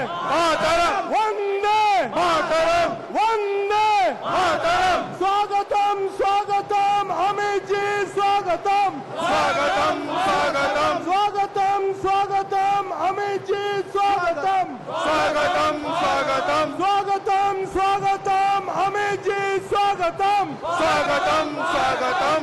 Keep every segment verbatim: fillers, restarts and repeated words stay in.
मातरम वंदे मातरम वंदे मातरम स्वागतम स्वागतम अमित जी स्वागतम स्वागतम स्वागतम स्वागतम स्वागतम अमित जी स्वागतम स्वागतम स्वागतम स्वागतम स्वागतम अमित जी स्वागतम स्वागतम स्वागतम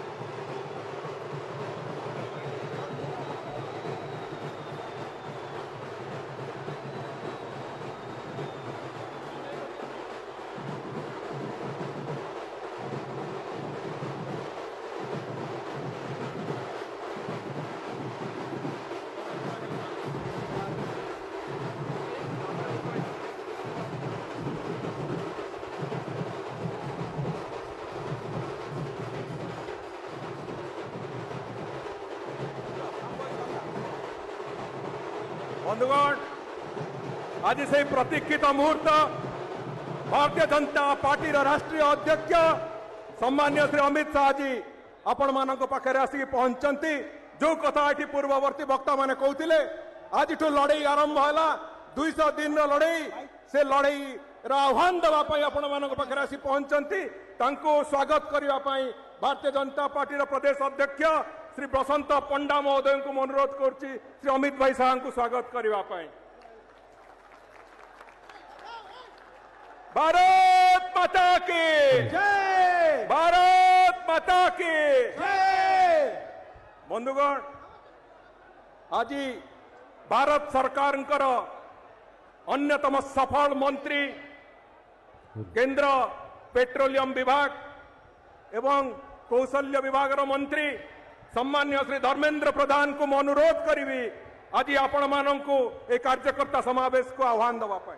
बंधुगण आज से प्रतीक्षित मुहूर्त भारतीय जनता पार्टी राष्ट्रीय अध्यक्ष सम्मान्य श्री अमित शाह जी आपण मान पाखे आसिक पहुंचती जो कथा ये पूर्ववर्ती वक्ता मैंने कहते आज लड़ई आरंभ है दुईश दिन लड़ई से लड़ई आह्वान देवाई आपण मान पाखे आसी पहुंचती स्वागत करने भारतीय जनता पार्टी प्रदेश अध्यक्ष श्री बसंत पंडा महोदय को अनुरोध करुच्ची श्री अमित भाई शाह को स्वागत करने। भारत माता की जय भारत माता की जय। बंधुगण आज भारत सरकार अन्यतम सफल मंत्री केंद्र पेट्रोलियम विभाग एवं कौशल्य विभाग मंत्री सम्मान्य श्री धर्मेंद्र प्रधान को अनुरोध करी आज आपण मानू ए कार्यकर्ता समावेश को आह्वान देवाई।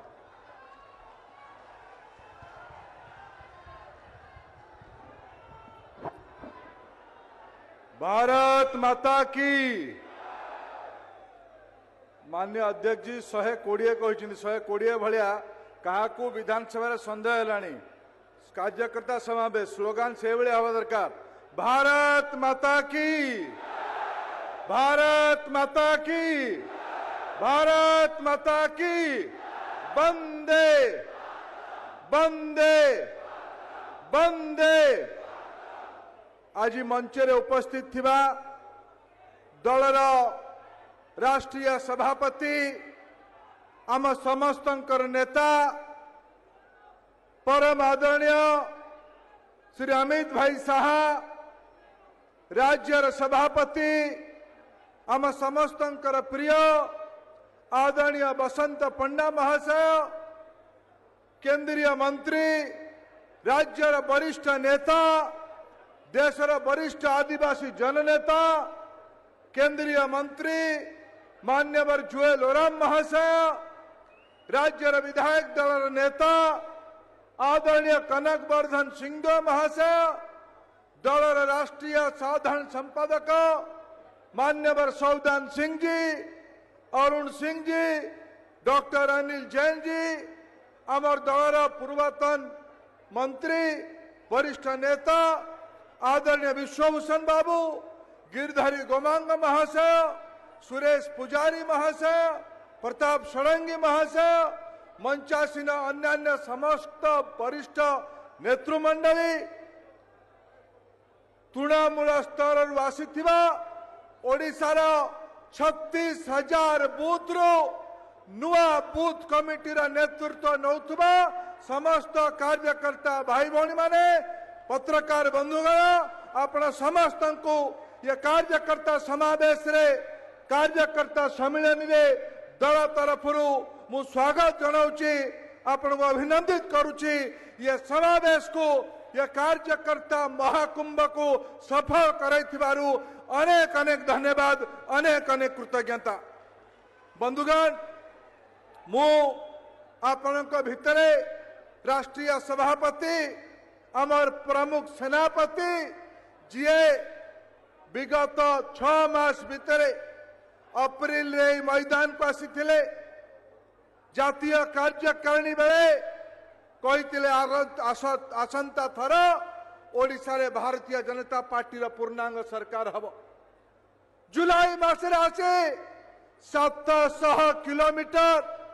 भारत माता की मान्य अध्यक्ष जी शहे कोड़े कहते शहे कोड़े भाया क्या विधानसभा सन्देह है कार्यकर्ता समावेश स्लोगान से हवा दरकार। भारत माता की भारत माता की भारत माता की वंदे वंदे वंदे। आज मंचरे उपस्थित थिबा दलर राष्ट्रीय सभापति आम समस्तंकर नेता परम आदरणीय श्री अमित भाई शाह राज्यर सभापति आम समस्तंकर प्रिय आदरणीय बसंत पंडा महाशय केंद्रीय मंत्री राज्यर वरिष्ठ नेता देशर वरिष्ठ आदिवासी जननेता केंद्रीय मंत्री मान्यवर जुएल ओराम महाशय राज्यर विधायक दल नेता आदरणीय कनक वर्धन सिंह महाशय दलर राष्ट्रीय साधारण संपादक मान्यवर सौदान सिंह जी अरुण सिंह जी डॉक्टर अनिल जैन जी अमर दलर पूर्वतन मंत्री वरिष्ठ नेता आदरणीय विश्वभूषण बाबू गिरधारी गोमांग महाशय सुरेश पुजारी महाशय प्रताप षडंगी महाशय मंचासीन अन्यान्य समस्त वरिष्ठ नेतृमंडली तृणमूल स्तर आसीथिबा ओडिशार छत्तीस हजार बूथ रु नुआ बूथ कमिटीर नेतृत्व नौथुबा समस्त कार्यकर्ता भाई भौणी माने पत्रकार बंधुगण आपण समस्त को ये कार्यकर्ता समावेश रे कार्यकर्ता सम्मेलन रे दल तरफ मु स्वागत जनाऊँची आपण को अभिनंदित करुच्ची ये समावेश को ये कार्यकर्ता महाकुंभ को सफल कराइथिबारु अनेक अनेक धन्यवाद अनेक अनेक कृतज्ञता। बंधुगण मु आपणक भितरे राष्ट्रीय सभापति अमर प्रमुख सेनापति जीए विगत छह मास भितरे अप्रिल रे मैदान को आसी जातीय कार्यकारिणी बेले कही आसंता थर ओडिशा रे भारतीय जनता पार्टी रा पूर्णांग सरकार हब जुलाई मास आसे सात सौ किलोमीटर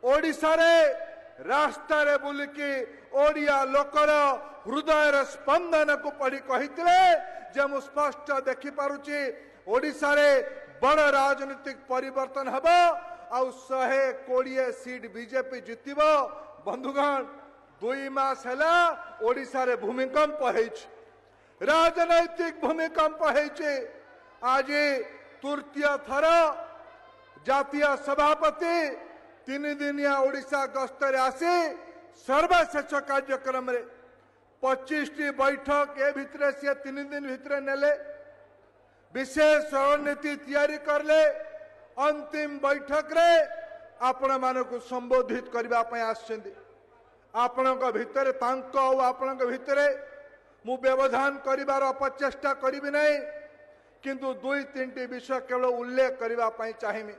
ओडिशा रे रास्ता रे बुलिकी ओडिया लोकर हृदय स्पंदन को पढ़ी कही जे मु स्पष्ट देखि पारुची ओडिशा रे बड़ राजनीतिक परिवर्तन हब आउ शहे कोड़े सीट बीजेपी जितब। बंधुगण दुई मास है ओडिशा रे भूमिकंप होइछ, राजनैतिक भूमिकंप होइछ। आज तृतीय थर जातीय सभापति तीन दिनिया ओडिशा गस्तर आसी सर्वश्रेष्ठ कार्यक्रम रे पच्चीस टी बैठक ए भितरे से तीन दिन भितरे नेले, विशेष रणनीति तैयारी करले। अंतिम बैठक रे आपण मानकु संबोधित करबा पय आछेंदी। आपणक भितरे तांको और आपणक भितरे मु व्यवधान करिवार अपचेष्टा करिबि नै, किंतु दुई तीन विषय केवल उल्लेख करबा पय चाहिमी।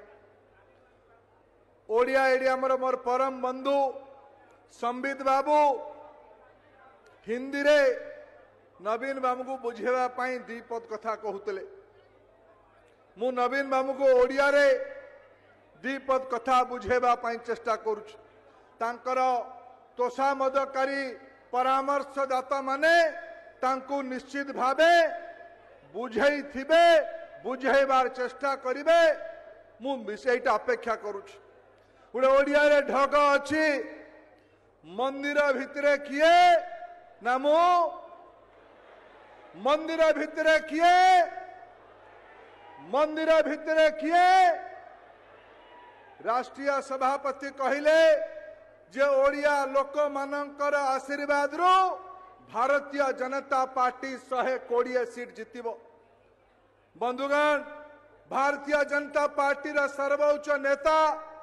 ओडिया एडी हमर मोर परम बंधु संबित बाबू हिंदी रे नवीन बाबू को बुझेवा पय दी पद कथा कहूतले। मु नवीन बाबू को ओडिया रे दी पद कथा बुझेवा पय चेष्टा करूछ। तांकर तोषामदकारी परामर्शदाता माने तांको निश्चित भावे बुझेई थिबे, बुझेबार चेष्टा करिवे। मु विषयटा अपेक्षा करूछ। गोटे ओडिया रे ढग अछि, मंदिर भितरे किए ना मु मंदिर भितरे किए मंदिर भितरे किए राष्ट्रीय सभापति कहिले जे ओडिया लोक मानकर आशीर्वाद रो भारतीय जनता पार्टी शहे कोड़े सीट जितिब। बंधुगण भारतीय जनता पार्टी रा सर्वोच्च नेता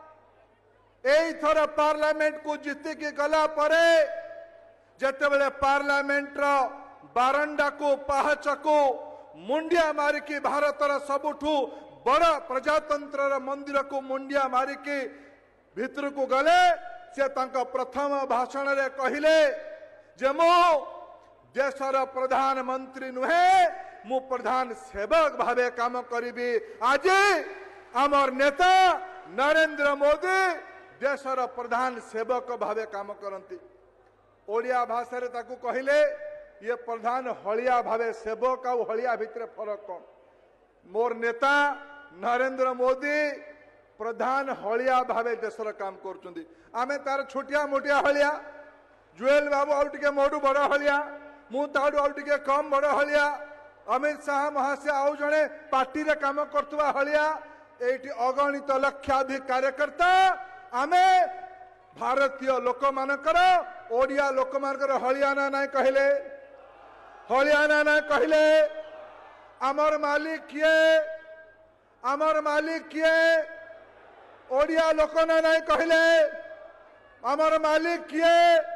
एई थर पार्लियामेंट को जीतिकी गला परे जेतेबेले पार्लियामेंट रो बारंडा को पाहच को मुंडिया मारिकी भारतर सबुठू बड़ प्रजातंत्र मंदिर को मुंडिया मारिकी भितर को गले से तांका प्रथम भाषण रे कहिले जे मु देशर प्रधानमंत्री नुहे मु प्रधान सेवक भावे काम करिबी। आज आमर नेता नरेंद्र मोदी देशर प्रधान सेवक भावे काम करती। ओडिया भाषा रे ताकू कहिले ये प्रधान हलिया भावे सेवक आ हलिया भितर फरक कौन। मोर नेता नरेंद्र मोदी प्रधान हलिया भावे देशर काम करचुंदी। आमे तार छोटिया मोटिया हलिया, जुएल बाबू आउ टिके मोडू बड़ हलिया, मु ताडू आउ टिके कम बड़ हलिया, अमित शाह महाशय आउ जणे पार्टी रे काम करतुवा हलिया, एठी अगणित लक्षाधिक कार्यकर्ता आमे भारतीय लोक मानकर ओडिया लोक मानकर हलियाना नाय कहले हलियाना नाय कहले। आमर मालिक किए आमर मालिक किए ओडिया लोक ना नाय कहले। आमर मालिक किए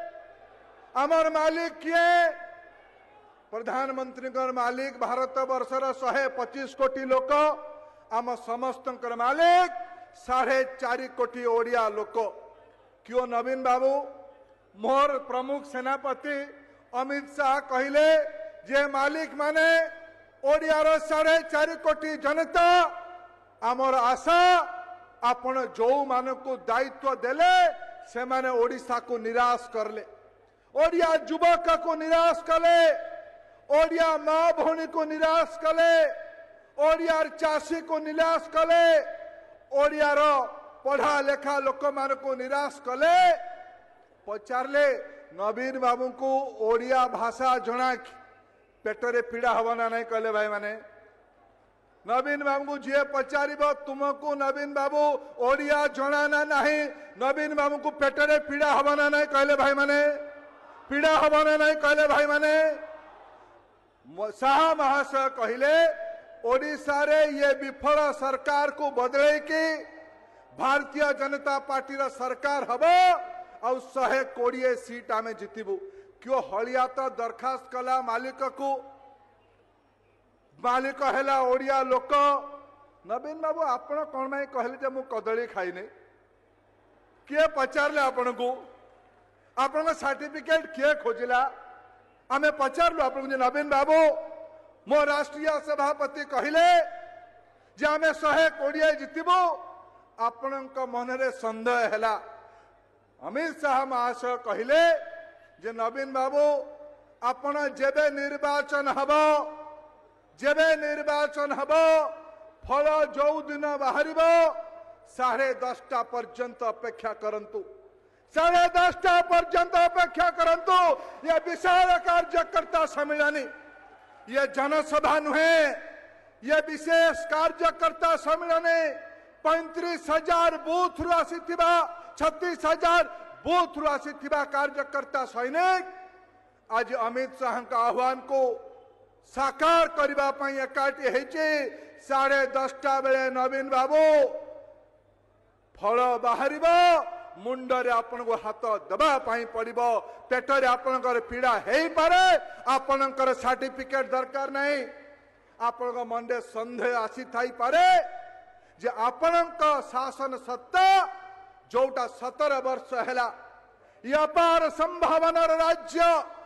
आमर मालिक किए प्रधानमंत्री मालिक भारत वर्षर शहे पचीस कोटी लोक आम समस्त मालिक साढ़े चार कोटी ओडिया लोक। क्यों नवीन बाबू मोर प्रमुख सेनापति अमित शाह कहले जे मालिक माने ओडियार साढ़े चार कोटी जनता आमर आशा आपण जो मानकु दायित्व देले से माने ओडिशा को निराश करले, ओडिया युवक को निराश कले, ओडिया माँ भौणी को निराश कले, ओडिया चाषी को निराश कले, ओडियार पढ़ा लेखा लोक मान को निराश कले। पचारे नवीन बाबू को ओडिया भाषा जना पेटरे पीड़ा हबना नहीं कहले भाई माने। नवीन बाबू को जी पचार तुमको नवीन बाबू ओडिया जनाना नहीं, नवीन बाबू को पेटरे पीड़ा हबना नहीं कहले भाई माने, पीड़ा हबना नहीं कहले भाई माने। शाह महाशय कहले ओडिशा रे ये विफल सरकार को बदले की भारतीय जनता पार्टी रा सरकार हब और शहे कोड़े सीट आम जितबू। क्यों हलिया तो दरखास्त कला मालिक को, मालिक है ओडिया लोक। नवीन बाबू आपण कौन माई कहले जे मु कदली खाइने, किए पचारे आपण को आपण सर्टिफिकेट किए खोजिला। आमे पचारू आप नवीन बाबू मो राष्ट्रीय सभापति कहले जे आमे शहे कोड़े जितबू। आपण मनरे सन्देह है अमित शाह महाशय कहले जे नवीन बाबू आपण जेबे निर्वाचन हब जेबे निर्वाचन हब फल जो दिन बाहर साढ़े दसटा पर्यंत अपेक्षा करंतु साढ़े दसटा पर्यंत अपेक्षा करंतु ये विशाल कार्यकर्ता सम्मेलन ये जनसभा नुहे ये विशेष कार्यकर्ता सम्मेलन पैंतीस हजार बूथ रु आसी छत्तीस हजार बूथ रु आसी कार्यकर्ता सैनिक आज अमित शाह का आह्वान को साकार करने एकाठी होती साढ़े दसटा बेले नवीन बाबू फल बाहर मुंडरे आपण को हाथ दबापाई पड़ो पेटरे आपणकर पीड़ा हो पारे आपणकर सर्टिफिकेट दरकार नहीं आपण मनरे संदेह आसी थाई पारे जे आपणक शासन सत्ता जोटा सतर वर्ष है अपार संभावनार राज्य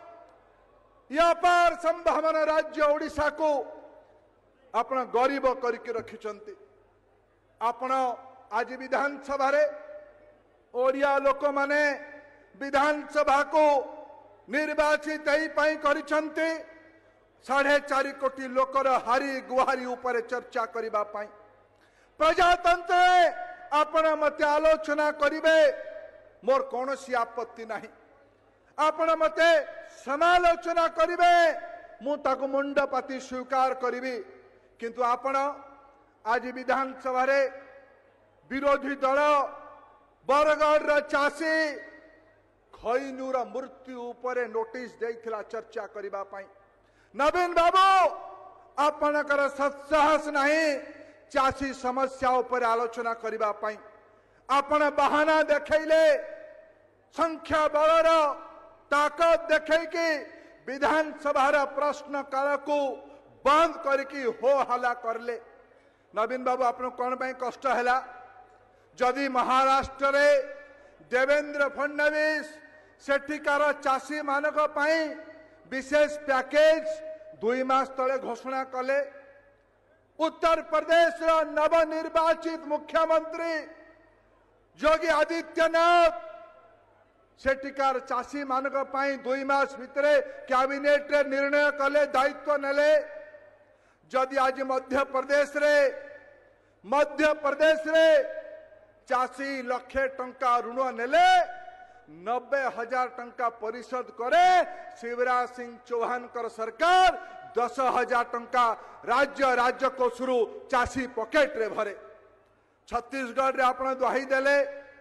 अपार संभावना राज्य ओडिशा को आपण गरीब करके रखिछंती आपण आज विधानसभा रे ओडिया लोक माने विधानसभा को निर्वाचित करिछंती साढ़े चार कोटी लोकर हारी गुहारी ऊपर चर्चा करिबा पाई प्रजातंत्र आपण मते आलोचना करिवे मोर कौनसी आपत्ति नहीं आपण मते समालोचना करिवे मु ताको मुंड पाती स्वीकार करिवी किंतु आपण आज विधानसभा रे विरोधी दल बरगढ़ चाषी खैनुर मृत्यु उपरे नोटिस देइथिला चर्चा करिबा पाई नवीन बाबू आपणकर सत्साहस नहीं चाषी समस्या उपर आलोचना करिबा पाई आपण बहाना देखैले संख्या बलर ताकत देखैकी विधानसभा प्रश्न काल को बंद करके हो हल्ला करले नवीन बाबू आपन कौन पाई कष्ट है जदि महाराष्ट्र रे देवेंद्र फडणवीस सेठिकार चाषी मानक पाई विशेष पैकेज दुई मास तले घोषणा कले उत्तर प्रदेश नवनिर्वाचित मुख्यमंत्री योगी आदित्यनाथ सेठिकार चाषी मानक पाई दुई मास भितरे कैबिनेट रे निर्णय कले दायित्व नेले जदि आज मध्य प्रदेश रे मध्य प्रदेश रे चाषी लक्षे टंका ऋण नेले नब्बे हजार टंका परिशोध करे शिवराज सिंह चौहान कर सरकार दस हजार टंका राज्य राज्य कोषरु चाषी पॉकेट रे भरे छत्तीसगढ़ रे आपण दुहाई देले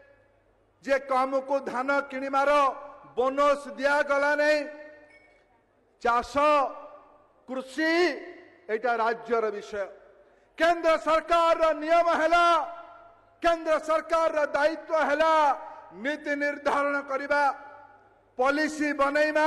जे कम को धान किणिमार बोनस दिया गला नहीं चाष कृषि एटा राज्यर विषय केंद्र सरकार नियम है केंद्र सरकार दायित्व है नीति निर्धारण करवा पॉलिसी बनैमा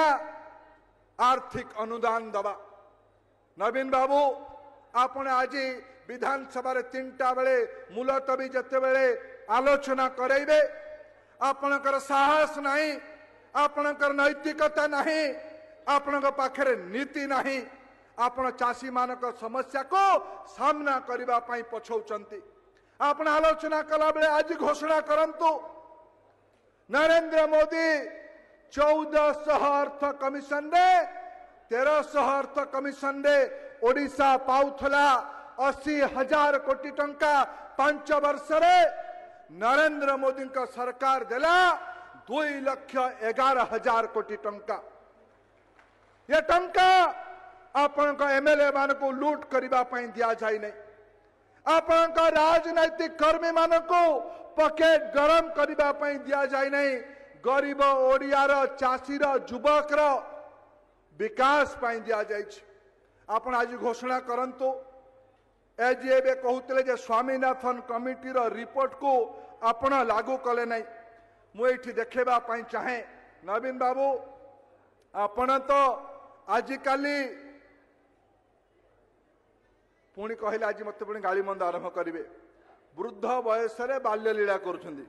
आर्थिक अनुदान दबा नवीन बाबू आपण आज विधानसभा रे तीनटा बेले मुलतवी जते बेले आलोचना कराइबे आपणकर साहस नहीं आपणकर नैतिकता नहीं आपणक पाखरे नीति नहीं आपण चाषी मानक समस्या को सामना करबा पई पछौचंती आपण आलोचना कला बेले आज घोषणा करंतु नरेंद्र मोदी चौदह सौ अर्थ कमिशन रे तेरह सौ अर्थ कमिशन रे ओडिशा पाउथला अस्सी हजार कोटी टंका पांच वर्ष रे नरेंद्र मोदी का सरकार देला दुई लक्ष एगार हजार कोटी टंका ये टंका आपण एमएलए मान को लूट करबा पई दिया जाय नहीं आपण राजनैतिक कर्मी मान को पकेट गरम करबा पई दिया जाय नहीं गरीब ओडियार चाषीर युवकर विकास पई दिया जाय आपण आज घोषणा करंतु एज एबे कहूतले जे स्वामीनाथन कमिटी रो रिपोर्ट को आपण लागू कले नहीं मु एठी देखेबा पई चाहे नवीन बाबू आपण तो आजिकाली पुणी कहले आज मत पुणी गाली मंद आरंभ करेंगे वृद्ध बयस बाल्य लीला करुछंदी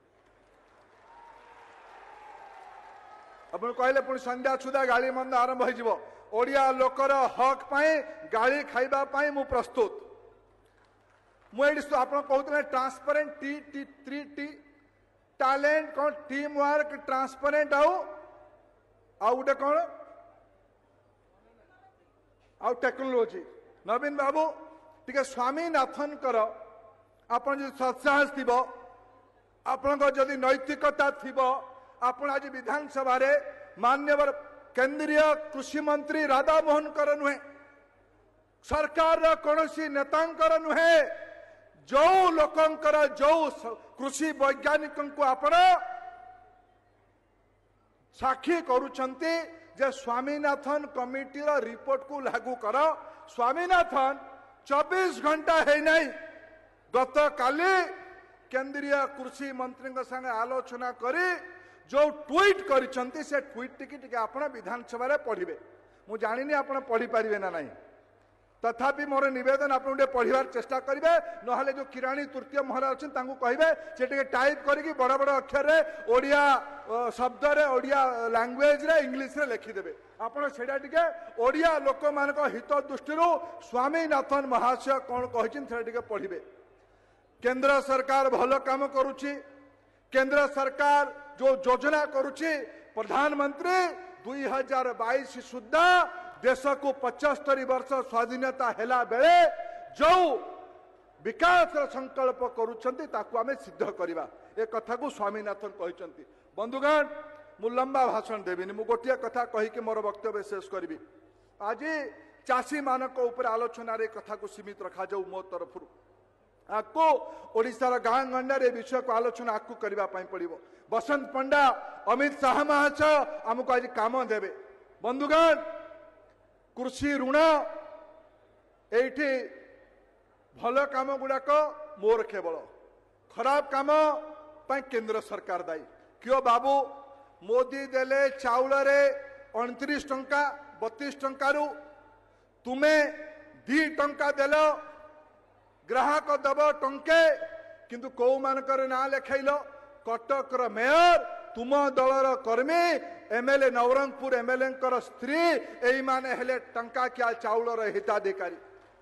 अपन कहले पुणी संध्या सुधा गाली मंद आरंभ हो ओडिया लोकर हक पाई गाली खाइबा पाई मु प्रस्तुत मुझे आप कहते transparent T T three T talent कौन टीम वर्क ट्रांसपेरेंट आउ आउ गोटे कौन आउ टेक्नोलोजी नवीन बाबू टिके स्वामीनाथन कर आपण जो सत्साहस थी आपण जदि नैतिकता थी आपण आज विधानसभा रे मान्यवर केंद्रीय कृषि मंत्री राधा मोहन कर नुहे सरकार कौन नेतांकर नुहे जो लोकंकर जो कृषि वैज्ञानिक को आपण साक्षी करुछंती जे स्वामीनाथन कमिटी रो रिपोर्ट को लागू कर स्वामीनाथन चौबीस घंटा है नहीं गत काली केंद्रीय कृषि मंत्री संगे आलोचना करी जो ट्वीट करिसंती से ट्वीट टिकी टिके आपण विधानसभा रे पढ़िबे मु जानिनी आपण पढ़ी पारिबे ना नहीं तथापि मोर निवेदन आप पढ़ार चेष्टा करेंगे ना जो किराणी तृतीय महला अच्छे कहे से टाइप करके बड़ बड़ अक्षर रे ओडिया शब्द रे ओडिया लैंग्वेज रे इंग्लिश रे लिखिदेवे आपड़ से ओडिया लोक मान हित दृष्टि स्वामीनाथन महाशय कौन कही पढ़े केंद्र सरकार भल काम करुच्ची केंद्र सरकार जो योजना करुच्ची प्रधानमंत्री दुई हजार बाईस सुधा देश को पचहत्तर वर्ष स्वाधीनता हेला बेले जो विकास संकल्प करुछंती ताकू आमे सिद्ध करिबा ए कथा को स्वामीनाथन कहिसंती बंधुगण मु लंबा भाषण देबिनी मु गोटिया कथा कहि के मोर वक्तव्य शेष करबी आज चासी मानक ऊपर आलोचना रे कथा को सीमित रखा जाऊ मो तरफ आपको ओडिशार गाँ गंडा रे विषय को आलोचना आपको करबा पई पड़िबो बसंत पंडा अमित शाह महाशय हमको आज काम देबे बंधुगण कृषि ऋण एठी भल काम गुड़ाक मोर केवल खराब काम पाई केंद्र सरकार दायी क्यों बाबू मोदी देले चाउल रे उनतीस टंका बत्तीस टंका रु तुम्हें दी टंका देल ग्राहक दब टंके किंतु कौ मानकर ना लेखाइल कटक मेयर तुम दलर कर्मी एमएलए नवरंगपुर एमएलए स्त्री एई माने हेले टंका क्या चाउल हिताधिकारी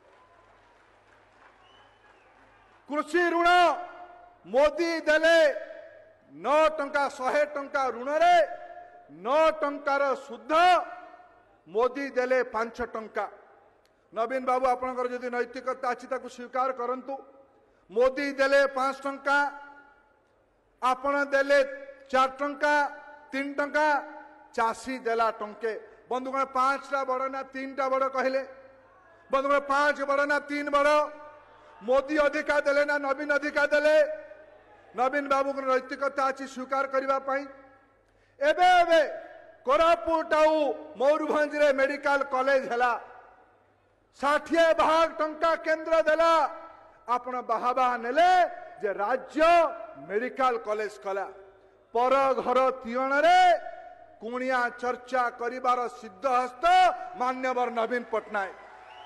कृषि ऋण मोदी देले नौ टंका शहे टंका ऋण रे नौ टंकार सुध मोदी देले पांच टंका नवीन बाबू आपनकर जदि नैतिकता अछि ताकू स्वीकार करंतु मोदी देले पांच टंका आपण देले चार टंका तीन टंका चासी देला टंके बंधुगण पांचटा बड़ ना तीन टा बड़ कहले बंधुगण पांच बड़ ना तीन बड़ मोदी अधिकार देले ना नवीन अधिकार देले नवीन बाबू को नैतिकता अच्छी स्वीकार करने एबे एबे कोरापुट आउ मयूरभंज रे मेडिकल कॉलेज है षाठिए भाग टंका केंद्र देला आपण बाहाबा नेले जे राज्य मेडिकल कॉलेज कला पर घर तीण रे कुणिया चर्चा करिबार सिद्ध हस्त मान्यवर नवीन पटनायक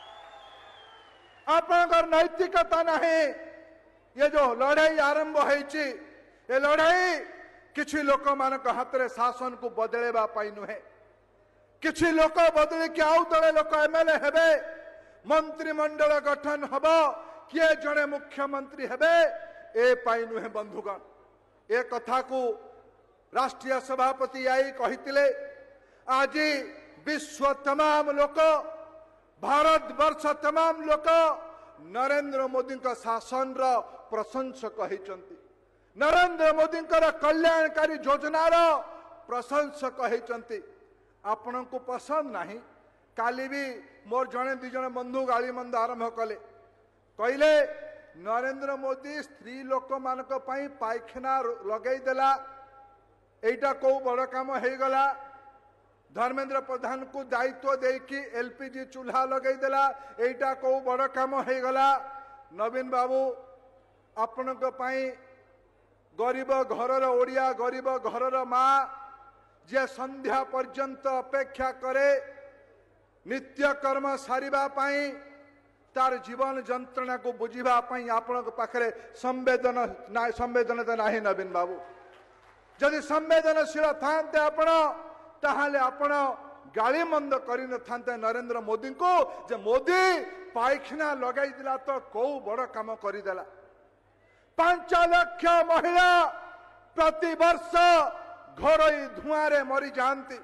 आपनकर नैतिकता नहीं ये जो लड़ाई आरंभ होईची ये लड़ाई किछि लोक मान हाथ रे शासन को बदलेबा पाई नुहे किछि लोक बदले के आउ तले लोक एमएलए हेबे मंत्रिमंडल गठन हबो किए जड़े मुख्यमंत्री हेबे ए पाई नुहे बंधुगण ए कथा को राष्ट्रीय सभापति आई कहितिले आज विश्व तमाम लोक भारत वर्ष तमाम लोक नरेंद्र मोदी का शासन रो प्रशंसक होइचंती नरेंद्र मोदी का कल्याणकारी योजनार प्रशंसक होइचंती आपण को पसंद नहीं काली भी मोर जने दी जने बंधु गाली मंद आरंभ कले कहले नरेंद्र मोदी स्त्री लोक मानक पई पायखाना लगई देला एटा को बड़ काम हो गला धर्मेंद्र प्रधान को दायित्व देकी एलपीजी चूल्हा लगई देला एटा को बड़ काम हो गला नवीन बाबू आपण गरीब घरर ओडिया गरीब घरर माँ जे संध्या पर्यंत अपेक्षा करे नित्य कर्म सारिबा पाई तार जीवन जंत्रणा को बुझीबा पाई आपण पाखरे संवेदन ना संवेदनता नाही नवीन बाबू जदि संवेदनशील थांते आपण ताहले आपण गाली मंद करि न थांते नरेंद्र मोदी को जे मोदी पायखाना लगाई दिला तो कौ बड़ काम करि देला पांच लाख महिला प्रति वर्ष घोरई धुआं मरी जाती।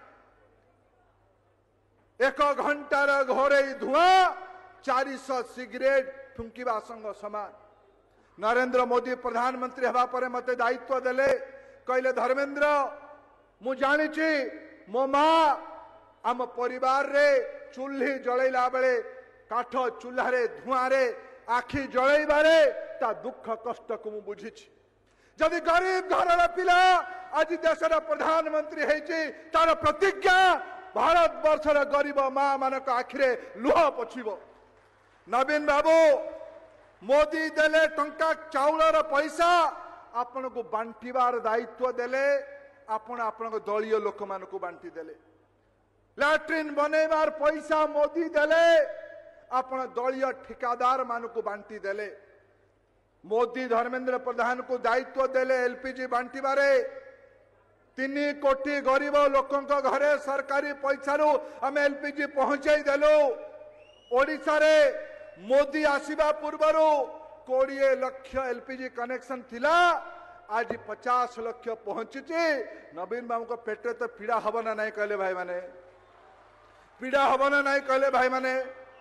एक घंटार घोरई धुआं चारिश सिगरेट फुंकिबा संग समान। नरेंद्र मोदी प्रधानमंत्री हवा पर मते दायित्व देले, कहले धर्मेंद्र मु जानिछि मो मां आम परिवार रे चूल्ही जलैला बेले काठ चूल्हा रे धुआं रे आखि जलैबारे ता दुख कष्ट को मु बुझिछि। जदि गरीब घर पिला आज देशर प्रधानमंत्री होइछि तार प्रतिज्ञा भारत वर्षर गरीब मां मानक आखिरे लुह पोछिबो। नवीन बाबू मोदी देले टंका चाउलर पैसा आपण को बांटीबार दायित्व देले, आपण आपण दलीय लोक मान को बांटी देले। लैट्रिन बनैबार पैसा मोदी देले, आपण दलीय ठिकादार मान को बांटी देले। मोदी धर्मेंद्र प्रधान को दायित्व देले एलपीजी बांटीबारे। तीन कोटी गरीब लोकंक घरे सरकारी पैसा रु आम एलपीजी पहुंचाई देलु। ओडिशा रे मोदी आसीबा पूर्वरु कोड़े लक्ष एलपीजी कनेक्शन थिला, आज पचास लक्ष पहुंची। नवीन बाबू को पेटे तो पीड़ा हम ना नहीं कहले भाई माने, पीड़ा हम ना नहीं कहले भाई माने।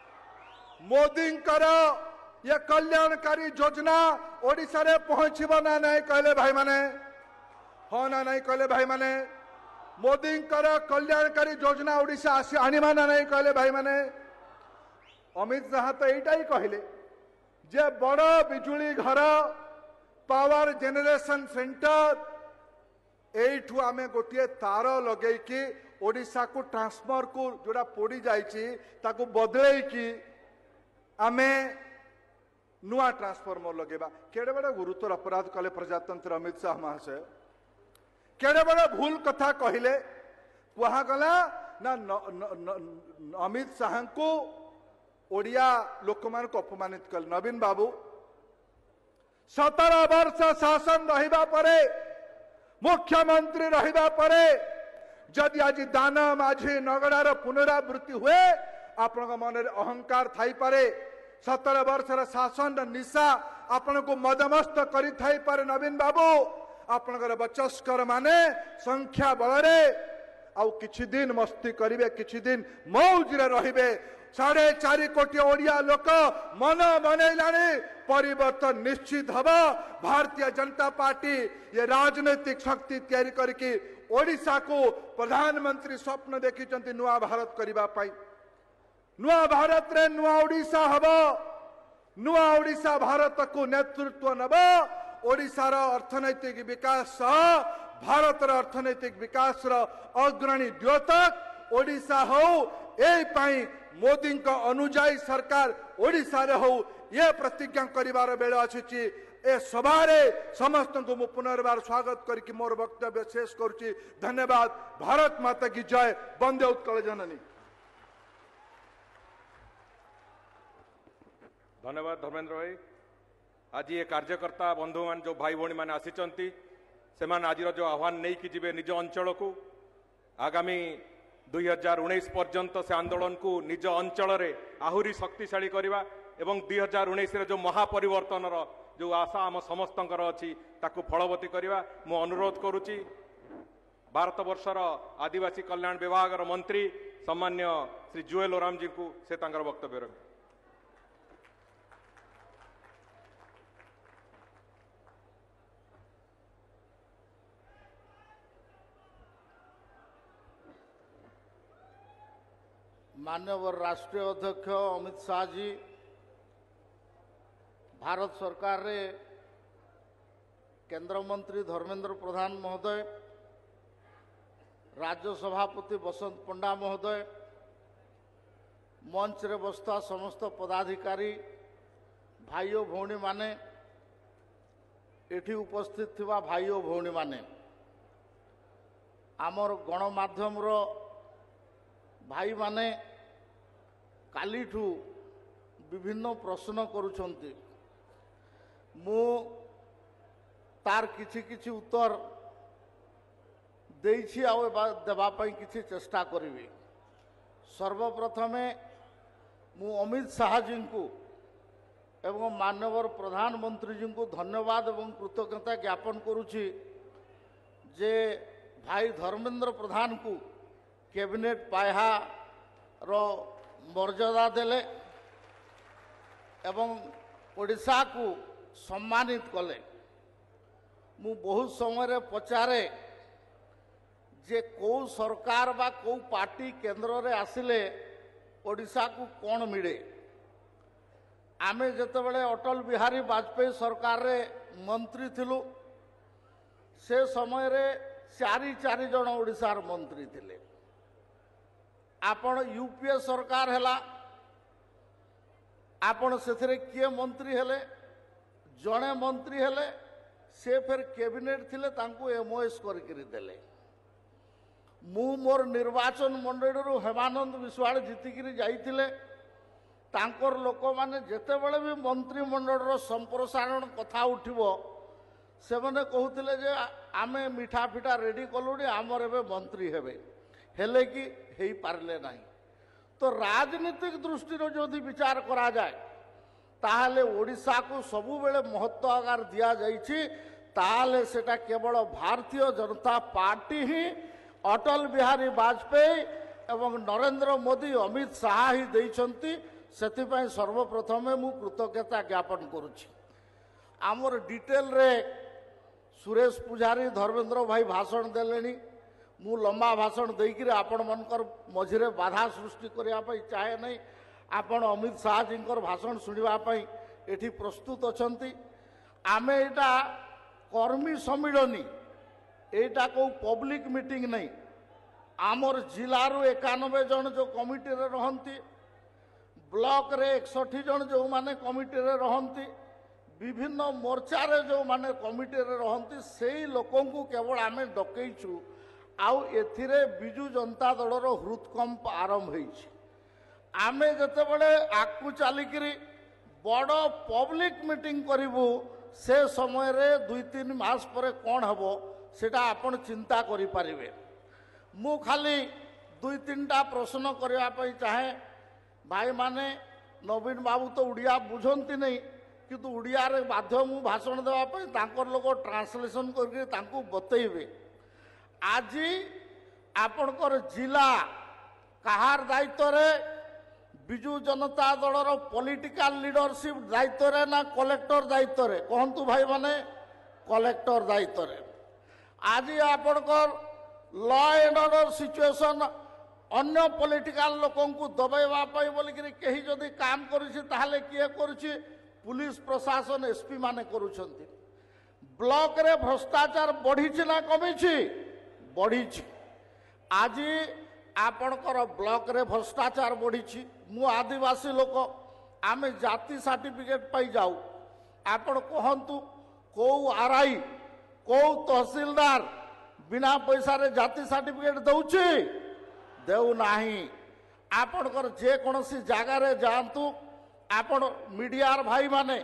मोदी ये कल्याणकारी योजना ओडिशा रे पहुंचब ना नहीं कहले भाई माने, हाँ ना नहीं कहले भाई माने। मोदी कल्याणकारी योजना ओडिशा आसी आनिबा ना नहीं कहले भाई माने। अमित शाह तो यहीटा ही कहले जे बड़ बिजुली घर पावर जेनरेशन सेंटर एठू आमे गोटे तार लगे कि ओडिशा को ट्रांसफर को जोड़ा पोड़ी जाइछि ताकू बदले कि आमे नुआ ट्रांसफॉर्मर लगेबा। केड़े बड़ा गुरुतर अपराध कले प्रजातंत्र अमित शाह महाशय, केड़े बड़ा भूल कथा कहले। कहा गला ना न, न, न, अमित शाह को ओडिया लोक मान को अपमानित कल। नवीन बाबू सतर वर्ष शासन रहिबा परे, मुख्यमंत्री रहिबा परे जदि आज दान माझी नगड़ार पुनरावृत्ति हुए आपण मन में अहंकार थाई पारे। सतर वर्षर शासन निशा आपण को मदमस्त करी थाई पारे। नवीन बाबू आपणकर बचस्कर माने संख्या बल आउ किछि दिन मस्ती करिवे, किछि दिन मौज रे रहिबे। साढ़े चार कोटी ओडिया लोक मन बनैलानी परिवर्तन निश्चित हब। भारतीय जनता पार्टी ये राजनैतिक शक्ति तैयारी करके ओडिशा को प्रधानमंत्री स्वप्न देखिचंती नुआ भारत करिबा पाई। नुआ भारत रे नुआ ओडिशा हब। नुआ ओडिशा भारत को नेतृत्व नब। ओडिशार अर्थनैतिक विकास भारतर अर्थनैतिक विकास अग्रणी द्योतक ओडिशा हो। ए पाई मोदी का अनुजाई सरकार ओडिशा रे हो ये प्रतिज्ञा करिवार बेला आछिछि। ए सभारे समस्त को मु पुनर्बार स्वागत करके मोर वक्तव्य शेष करुछि। धन्यवाद। भारत माता की जय। वंदे उत्कल जननी। धन्यवाद धर्मेंद्र भाई। आज ये कार्यकर्ता बंधु मान जो भाई भौणी मैंने आसीचंती से आज जो आह्वान नहीं कि जीवे निज अंचल को आगामी दुई हजार उन्नीस पर्यंत से आंदोलन को निज अंचल रे आहुरी शक्तिशाली करवा एवं दुई हजार उन्नीस जो महापरिवर्तन जो आशा आम समस्तंकर अच्छी ताकू फलवती करवा मु अनुरोध करुच्ची। भारत वर्षर आदिवासी कल्याण विभाग मंत्री सम्मान्य श्री जुएल ओराम जी को से तांकर वक्तव्य रखे। माननीय राष्ट्रीय अध्यक्ष अमित शाह जी, भारत सरकार रे केंद्र मंत्री धर्मेंद्र प्रधान महोदय, राज्य सभापति बसंत पंडा महोदय, मंच रे बसता समस्त पदाधिकारी भाई और भौणी माने, एठी उपस्थित थिबा भाई और भौणी माने, आमर गणमाध्यम रो भाई माने कालीठू विभिन्न प्रश्न करुछंती। मु तार किछि किछि उत्तर देइछि आ देबा पई किछि चेष्टा करिवि। सर्वप्रथमे मु अमित शाह जी को एवं माननीय प्रधानमंत्री जी को धन्यवाद एवं कृतज्ञता ज्ञापन करुछि जे भाई धर्मेंद्र प्रधान को कैबिनेट पाया रो मर्यादा देले एवं ओडिशा को सम्मानित कले। मु बहुत समय पचारे जे कौ सरकार बा कौ पार्टी केंद्र रे आसिले ओडिशा को कौन मिले। आमे जेतेबेले अटल बिहारी वाजपेयी सरकार रे मंत्री थिलु से समय रे चारि चारि जन ओडिशार मंत्री थिले। आपण यूपीए सरकार हैला आपण सेथरे किए मंत्री हेले जड़े मंत्री हेले से फिर कैबिनेट थिले तांकू एमओएस करके देले। मु मोर निर्वाचन मंडली हेमानंद विश्वाल जीतिकी जाइथिले तांकर लोक माने जेतेबेले भी मंत्रिमंडल संप्रसारण कथा उठिबो से माने कहूतिले जे आमे मिठा फिठा रेडी कलुडी आमर एबे मंत्री हेबे हेले कि हेई पारले नाही। तो राजनीतिक दृष्टि जदि विचार करा जाए ताहले ओडिशा को सबु बेले महत्व आकार दिया जाइछि ताहले सेटा केवल भारतीय जनता पार्टी ही अटल बिहारी वाजपेयी एवं नरेंद्र मोदी अमित शाह ही देइछंती। सेथिपाई सर्वप्रथमे मु कृतज्ञता ज्ञापन करुछि। आमर डिटेल रे सुरेश पुजारी धर्मेंद्र भाई भाषण देलेनी मु लंबा भाषण देकर आपण मनकर मझिरे बाधा सृष्टि करिया पई चाहे नहीं। आपण अमित शाह जी भाषण सुनिबा पई एठी प्रस्तुत अछंती। आमे एटा कर्मी सम्मिलनी एटा को पब्लिक मीटिंग नहीं। आमर जिलारू एकानबे जन जो कमिटी रे रहंती ब्लॉक रे एकसठी जन जो माने कमिटी रे रहंती विभिन्न मोर्चा रे जो माने कमिटी रे रहंती सेही लोकन को केवल आमे डकैछु। आउ एथिरे बिजु जनता दलर हृदकंप आरंभ होइछि। आमे जतेबेले आकु चालिकिरी बड़ पब्लिक मीटिंग करिवु से समय रे दुई तीन मास परे कोन हबो सेटा आपण चिंता करि पारिबे। मु खाली दुई तीनटा प्रश्न करबा पई चाहे। भाई माने नवीन बाबू तो उड़िया बुझंती नहीं किंतु उड़िया रे बाध्य मु भाषण देवा पई तांकर लोक ट्रांसलेशन करके तांकू बतैबे। आज आपणकर जिला कहार दायित्व रे बिजु जनता दलर पॉलिटिकल लीडरशिप दायित्व रे ना कलेक्टर दायित्व रे कहंतु भाई माने कलेक्टर दायित्व रे। आज आपणकर लॉ एंड ऑर्डर सिचुएशन अन्य पॉलिटिकल लोकों को दबाइबा पई बोलिकरी केही जदी काम करिछि ताहले किए करिछि पुलिस प्रशासन एसपी माने करूछंती। ब्लॉक रे भ्रष्टाचार बढ़िछि ना कमिछि बढ़िछि। आज आपणकर ब्लॉक रे भ्रष्टाचार बढ़िछि। मु आदिवासी लोक आमे जाति सर्टिफिकेट पाई जाऊ आपण कहंतु को आरआई को तहसीलदार बिना पैसा रे जाति सर्टिफिकेट दउछि देउ नाही। आपणकर जे कोनसी जगह रे जांतु आपण मीडिया भाई माने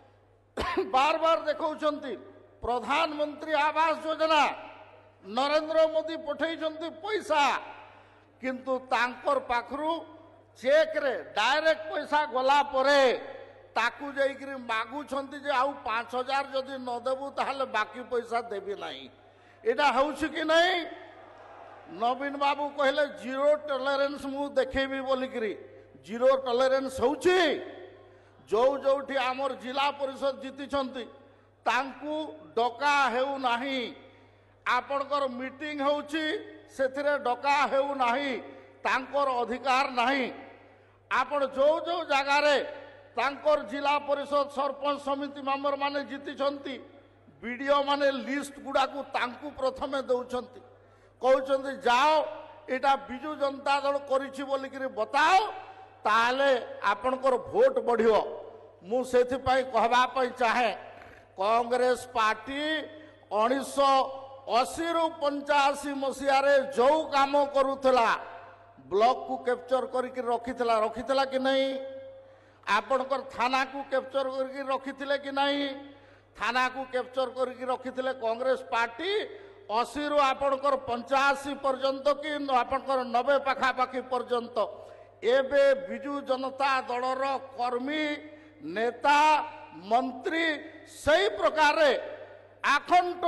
बार बार देखौछंती प्रधानमंत्री आवास योजना नरेंद्र मोदी पठेइछंती पैसा किंतु तांकर पाखरु चेक रे डायरेक्ट पैसा गला परे ताकू जाइकरी मागुछंती जे आउ पांच हजार जदि न देबु ताहले बाकी पैसा देबी नाही। एटा होउछि कि नहीं। नवीन बाबू कहले जीरो टॉलरेंस मु देखेबी बोलिकरी जीरो टॉलरेंस होउछि। जो जोठी आमर जिला परिषद जीतिछंती तांकू डका हेउ नाही। आपणकर मीटिंग होउछि सेथिरे डका हेउ नाही तांकर अधिकार नाही। आपण जो जो जगह रे तांकर जिला परिषद सरपंच समिति मेंबर माने जीतिछंती वीडियो माने लिस्ट गुडा को तांकू प्रथमे दउछंती कहउछंती जाओ एटा बिजु जनता दल करिछि बोलिकरी बताओ ताले आपणकर वोट बढ़ियो। मु सेथि पई कहबा पई चाहे कांग्रेस पार्टी उन्नीस सौ अस्सी रु पंचाशी मसीह जो काम करुला ब्लॉक को कैप्चर करके रखिथिला रखिथिला कि नहीं। आपणकर थाना को कैप्चर करके रखिथिले कि नहीं। थाना को कैप्चर करके रखिथिले कांग्रेस पार्टी अस्सी रु आपणकर पंचाशी पर्यंत कि आपणकर नब्बे पाखापाखि पर्यंत एबे बिजु जनता दलर कर्मी नेता मंत्री सही प्रकार आखंड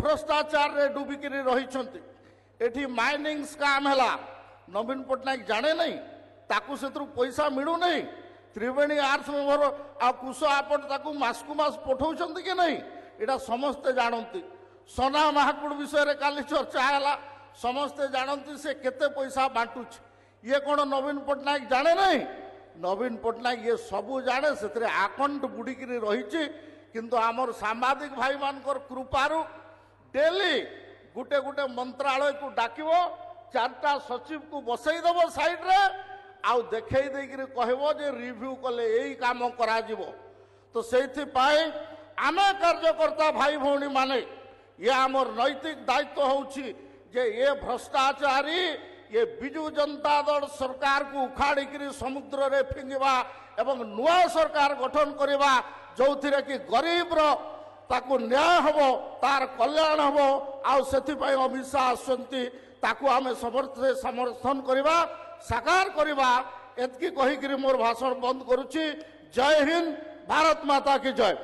भ्रष्टाचार रे डुबिकी रही एठी माइनिंग स्काम है नवीन पट्टनायक जाने नहीं ताकू से पैसा मिलू नहीं त्रिवेणी आर्ट्स मेमोर आ कुश आपट ताकू मासकू मास पठाउछंती कि नहीं एटा समस्ते जानती सोना महाकुड़ विषय रे काली चर्चा है समस्ते जानती से केते पैसा बांटुछ ये कौन नवीन पट्टनायक जाने नहीं नवीन पट्टनायक ये सबू जाने से आकंठ बुड़िकी रही किंतु आमर सांबादिक भाई मानकर कृपारू डेली गुटे गुटे मंत्रालय को डाकिब चारटा सचिव को बसईदेव साइड रे आउ देखई देकरी कहबो जे रिव्यू कले यही काम करा जिवो तो सेथि पाए आमे कार्यकर्ता भाई भौणी माने ये आमर नैतिक दायित्व होउछि जे ये भ्रष्टाचारी ये बिजु जनता दल सरकार को उखाड़ी समुद्र रे फिंगिबा एवं नुआ सरकार गठन करवा जो थिरे कि गरीब रो ताकू न्याय हबो तार कल्याण हबो आउ सेथि पई अमित शाह आसंती ताकू आमे समर्थ समर्थन करवा साकार करवा एतकी कही करी मोर भाषण बंद करुछि। जय हिंद, भारत माता की जय।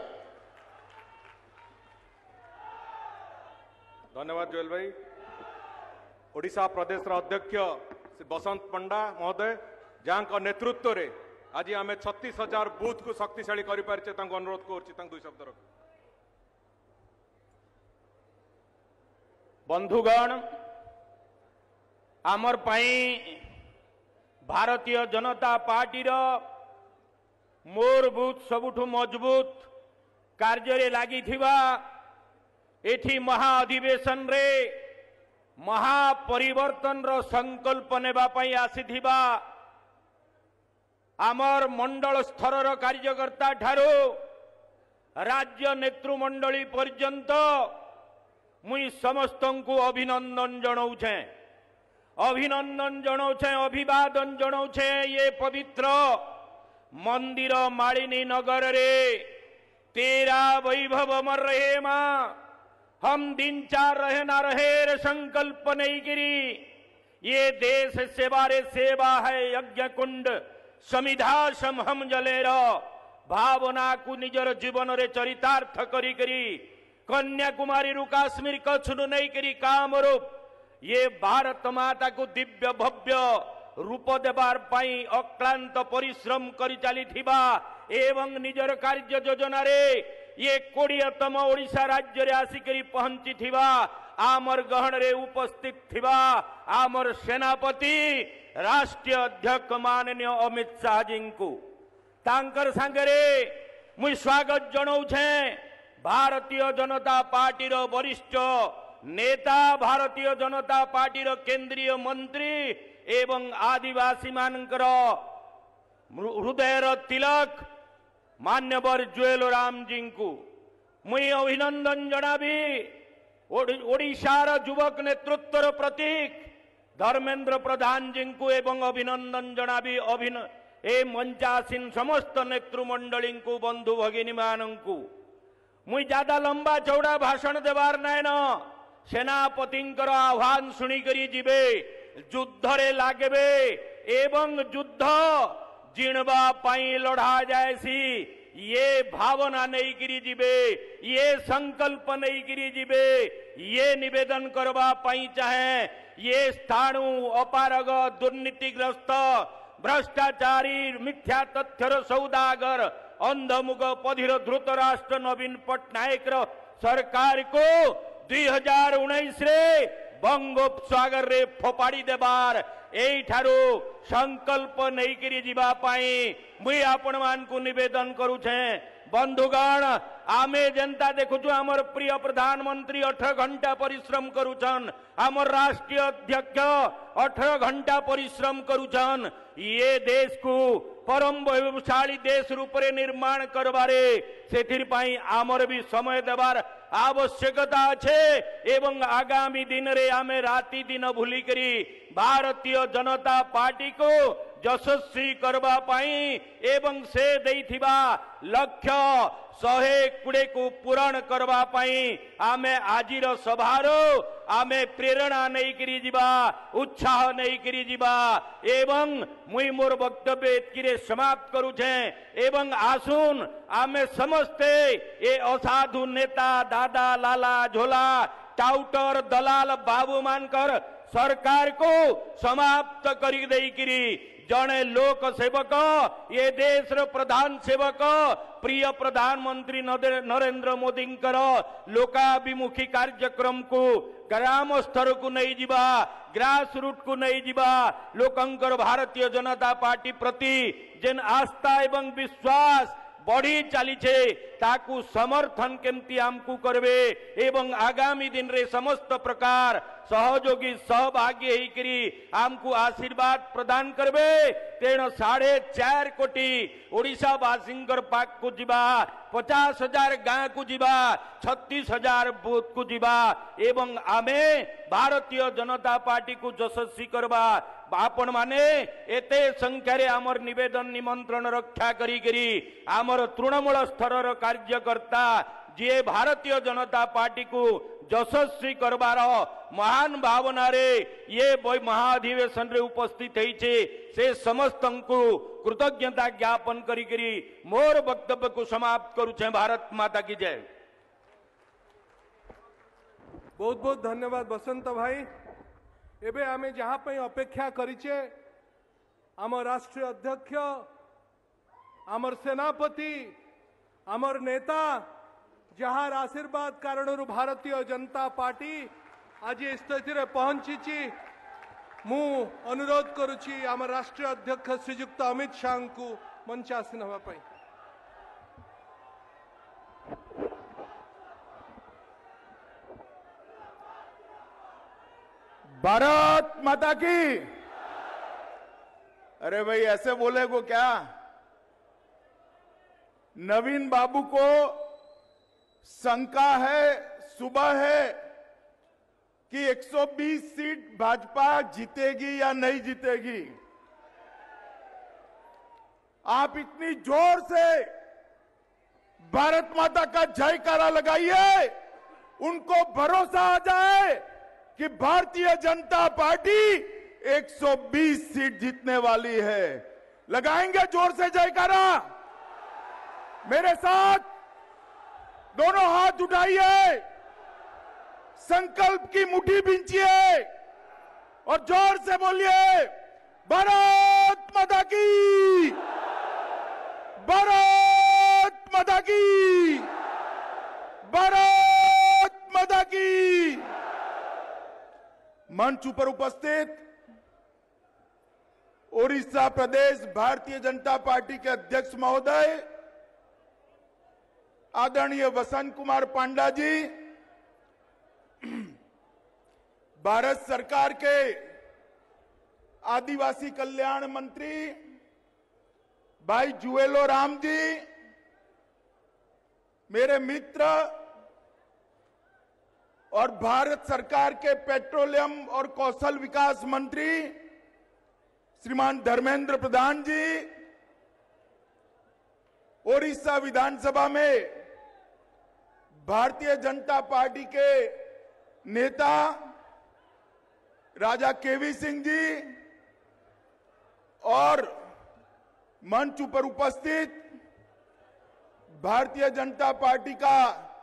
धन्यवाद जोएल भाई। ओडिशा प्रदेश अध्यक्ष श्री बसंत पंडा महोदय जहाँ नेतृत्व रे आज आम छत्तीस हजार बूथ को शक्तिशाली कर अनुरोध कर दुई शब्द रख। बंधुगण आमर पाई भारतीय जनता पार्टी रो मोर बूथ सबुठु मजबूत कार्य लगी एठी महा अधिवेशन रे महापरिवर्तन रो संकल्प नेबा पई आसीथिबा आमर मंडल स्तर रो कार्यकर्ता ठारो राज्य नेतृमंडली पर्यंत मुई समस्त को अभिनंदन जनाऊे अभिनंदन जनाऊे अभिवादन जनाऊे। ये पवित्र मंदिर मालिनी नगर रे तेरा वैभव मर रहे मां हम दिन चार रहे ना रहे रे संकल्प नहीं गिरी। ये देश सेवा रे सेवा है यज्ञ कुंड समिधा सम हम जले रो भावना को निजर जीवन रे चरितार्थ करी करी कन्याकुमारी रु काश्मीर कछुनु नहीं करी काम रूप ये भारत माता को दिव्य भव्य रूप देवार पाई अक्लांत परिश्रम करी चली थिबा एवं निजर कार्य योजना रे ये कोड़ियतम ओडिशा राज्य रे आसिकरी पहुंची थिबा आमर गहन रे उपस्थित थिबा आमर सेनापति राष्ट्रीय अध्यक्ष माननीय अमित शाह जी को तांकर सांगरे मुई स्वागत जनाऊे। भारतीय जनता पार्टी रो वरिष्ठ नेता भारतीय जनता पार्टी रो केंद्रीय मंत्री एवं आदिवासी मानकर हृदय रो तिलक मान्यवर जोएल राम जी को मुई अभिनंदन जनाबी। ओडिशार युवक नेतृत्व रो प्रतीक धर्मेंद्र प्रधान जी को एवं अभिनंदन जनाबी। अभिन ए मंचासीन समस्त नेतृमंडली को बंधु भगिनी मानू मुई ज्यादा लंबा चौड़ा भाषण देवार नाइन सेनापति आह्वान शुणी करी जीवे युद्ध रे लागबे एवं युद्ध जिणवा पाई लड़ा जायसी ये भावना नहीं करी जीवे ये संकल्प नहीं करी जीवे ये निवेदन करवा पाई चाहे ये स्थाणु अपारग दुर्नीतिग्रस्त भ्रष्टाचारी मिथ्या तथ्यर सौदागर अंधमुख पधिर ध्रुत राष्ट्र नवीन पट्टनायक सरकार को दुई हजार उन्नीस रे बंगोपसागर रे फोपाड़ी देबार एठारो संकल्प नहीं करी जीवा पाई मुई आपण मान को निवेदन करूछे। बंधुगण आमे जनता देखुछु आमर प्रिय प्रधानमंत्री अठारह घंटा परिश्रम करुछन आमर राष्ट्रीय अध्यक्ष अठारह घंटा परिश्रम करुछन ये देश को परम वैभवशाली देश रूप रे निर्माण करबारे सेथिर पाई आमर भी समय देवार आवश्यकता अच्छे एवं आगामी दिन रे आमे राति दिन भूली करी भारतीय जनता पार्टी को यशस्वी करबा पाई एवं से देइथिबा लक्ष्य शहे कुड़े को पूरण करबा पाई आमे आजिर सभार आमे प्रेरणा नहीं करी जीवा उत्साह नहीं करी जीवा एवं मुई मोर वक्तव्य एतकिरे समाप्त करूछे एवं आसुन आमे समस्ते ए असाधु नेता दादा लाला झोला टाउटर दलाल बाबू मानकर सरकार को समाप्त करी देइकिरी जड़े लोक सेवक ये देश प्रधान सेवक प्रिय प्रधानमंत्री नरेंद्र मोदी लोकाभिमुखी कार्यक्रम को ग्राम स्तर को नहीं जीवा ग्रास रूट को नहीं जीवा लोकंकर भारतीय जनता पार्टी प्रति जेन आस्था एवं विश्वास बढ़ी चली ताकू समर्थन केमती आमकू करबे एवं आगामी दिन रे समस्त प्रकार सहयोगी सहभागी होकरी आमकू आशीर्वाद प्रदान करबे तेणु साढ़े चार कोटी ओडिशा वासिंकर पाक को जीवा पचास हजार गाँ को जीवा छत्तीस हजार बूथ को जीवा एवं आमे भारतीय जनता पार्टी को यशस्वी करवा आपण माने एते संख्यारे आमर निवेदन निमंत्रण रक्षा करी करी आमर तृणमूल स्तर कार्यकर्ता जे भारतीय जनता पार्टी को यशस्वी करवार महान भावना रे ये महाधिवेशन रे उपस्थित होइछे से समस्त को कृतज्ञता ज्ञापन करी करी मोर वक्तव्य को समाप्त करूछे। भारत माता की जय। बहुत बहुत धन्यवाद बसंत भाई। एबे आमे जहाँ पे अपेक्षा करिचे आम राष्ट्रीय अध्यक्ष आमर सेनापति आमर नेता जहार आशीर्वाद कारण भारतीय जनता पार्टी आज स्थिति रे पहुंची मु अनुरोध करुची आम राष्ट्रीय अध्यक्ष श्रीयुक्त अमित शाह को मंच आसीन होगा पाई। भारत माता की। अरे भाई ऐसे बोले को क्या, नवीन बाबू को शंका है सुबह है कि एक सौ बीस सीट भाजपा जीतेगी या नहीं जीतेगी। आप इतनी जोर से भारत माता का जयकारा लगाइए, उनको भरोसा आ जाए कि भारतीय जनता पार्टी एक सौ बीस सीट जीतने वाली है। लगाएंगे जोर से जयकारा। मेरे साथ दोनों हाथ उठाइए, संकल्प की मुट्ठी बींचिए और जोर से बोलिए भारत माता की, भारत माता की, भारत माता की। मंच पर उपस्थित ओडिशा प्रदेश भारतीय जनता पार्टी के अध्यक्ष महोदय आदरणीय वसंत कुमार पांडा जी, भारत सरकार के आदिवासी कल्याण मंत्री भाई जुएलो राम जी, मेरे मित्र और भारत सरकार के पेट्रोलियम और कौशल विकास मंत्री श्रीमान धर्मेंद्र प्रधान जी, ओडिशा विधानसभा में भारतीय जनता पार्टी के नेता राजा केवी सिंह जी और मंच पर उपस्थित भारतीय जनता पार्टी का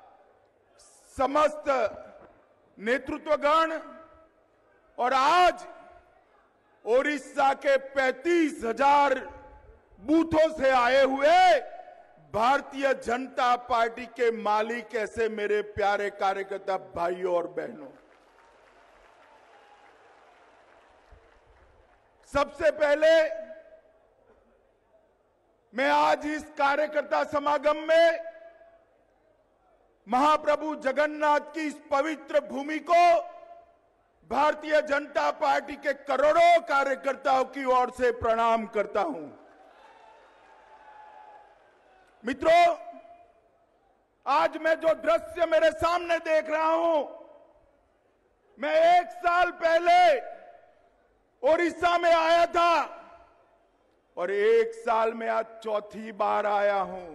समस्त नेतृत्वगण और आज ओडिशा के पैंतीस हजार बूथों से आए हुए भारतीय जनता पार्टी के मालिक ऐसे मेरे प्यारे कार्यकर्ता भाइयों और बहनों, सबसे पहले मैं आज इस कार्यकर्ता समागम में महाप्रभु जगन्नाथ की इस पवित्र भूमि को भारतीय जनता पार्टी के करोड़ों कार्यकर्ताओं की ओर से प्रणाम करता हूं। मित्रों, आज मैं जो दृश्य मेरे सामने देख रहा हूं, मैं एक साल पहले ओडिशा में आया था और एक साल में आज चौथी बार आया हूं।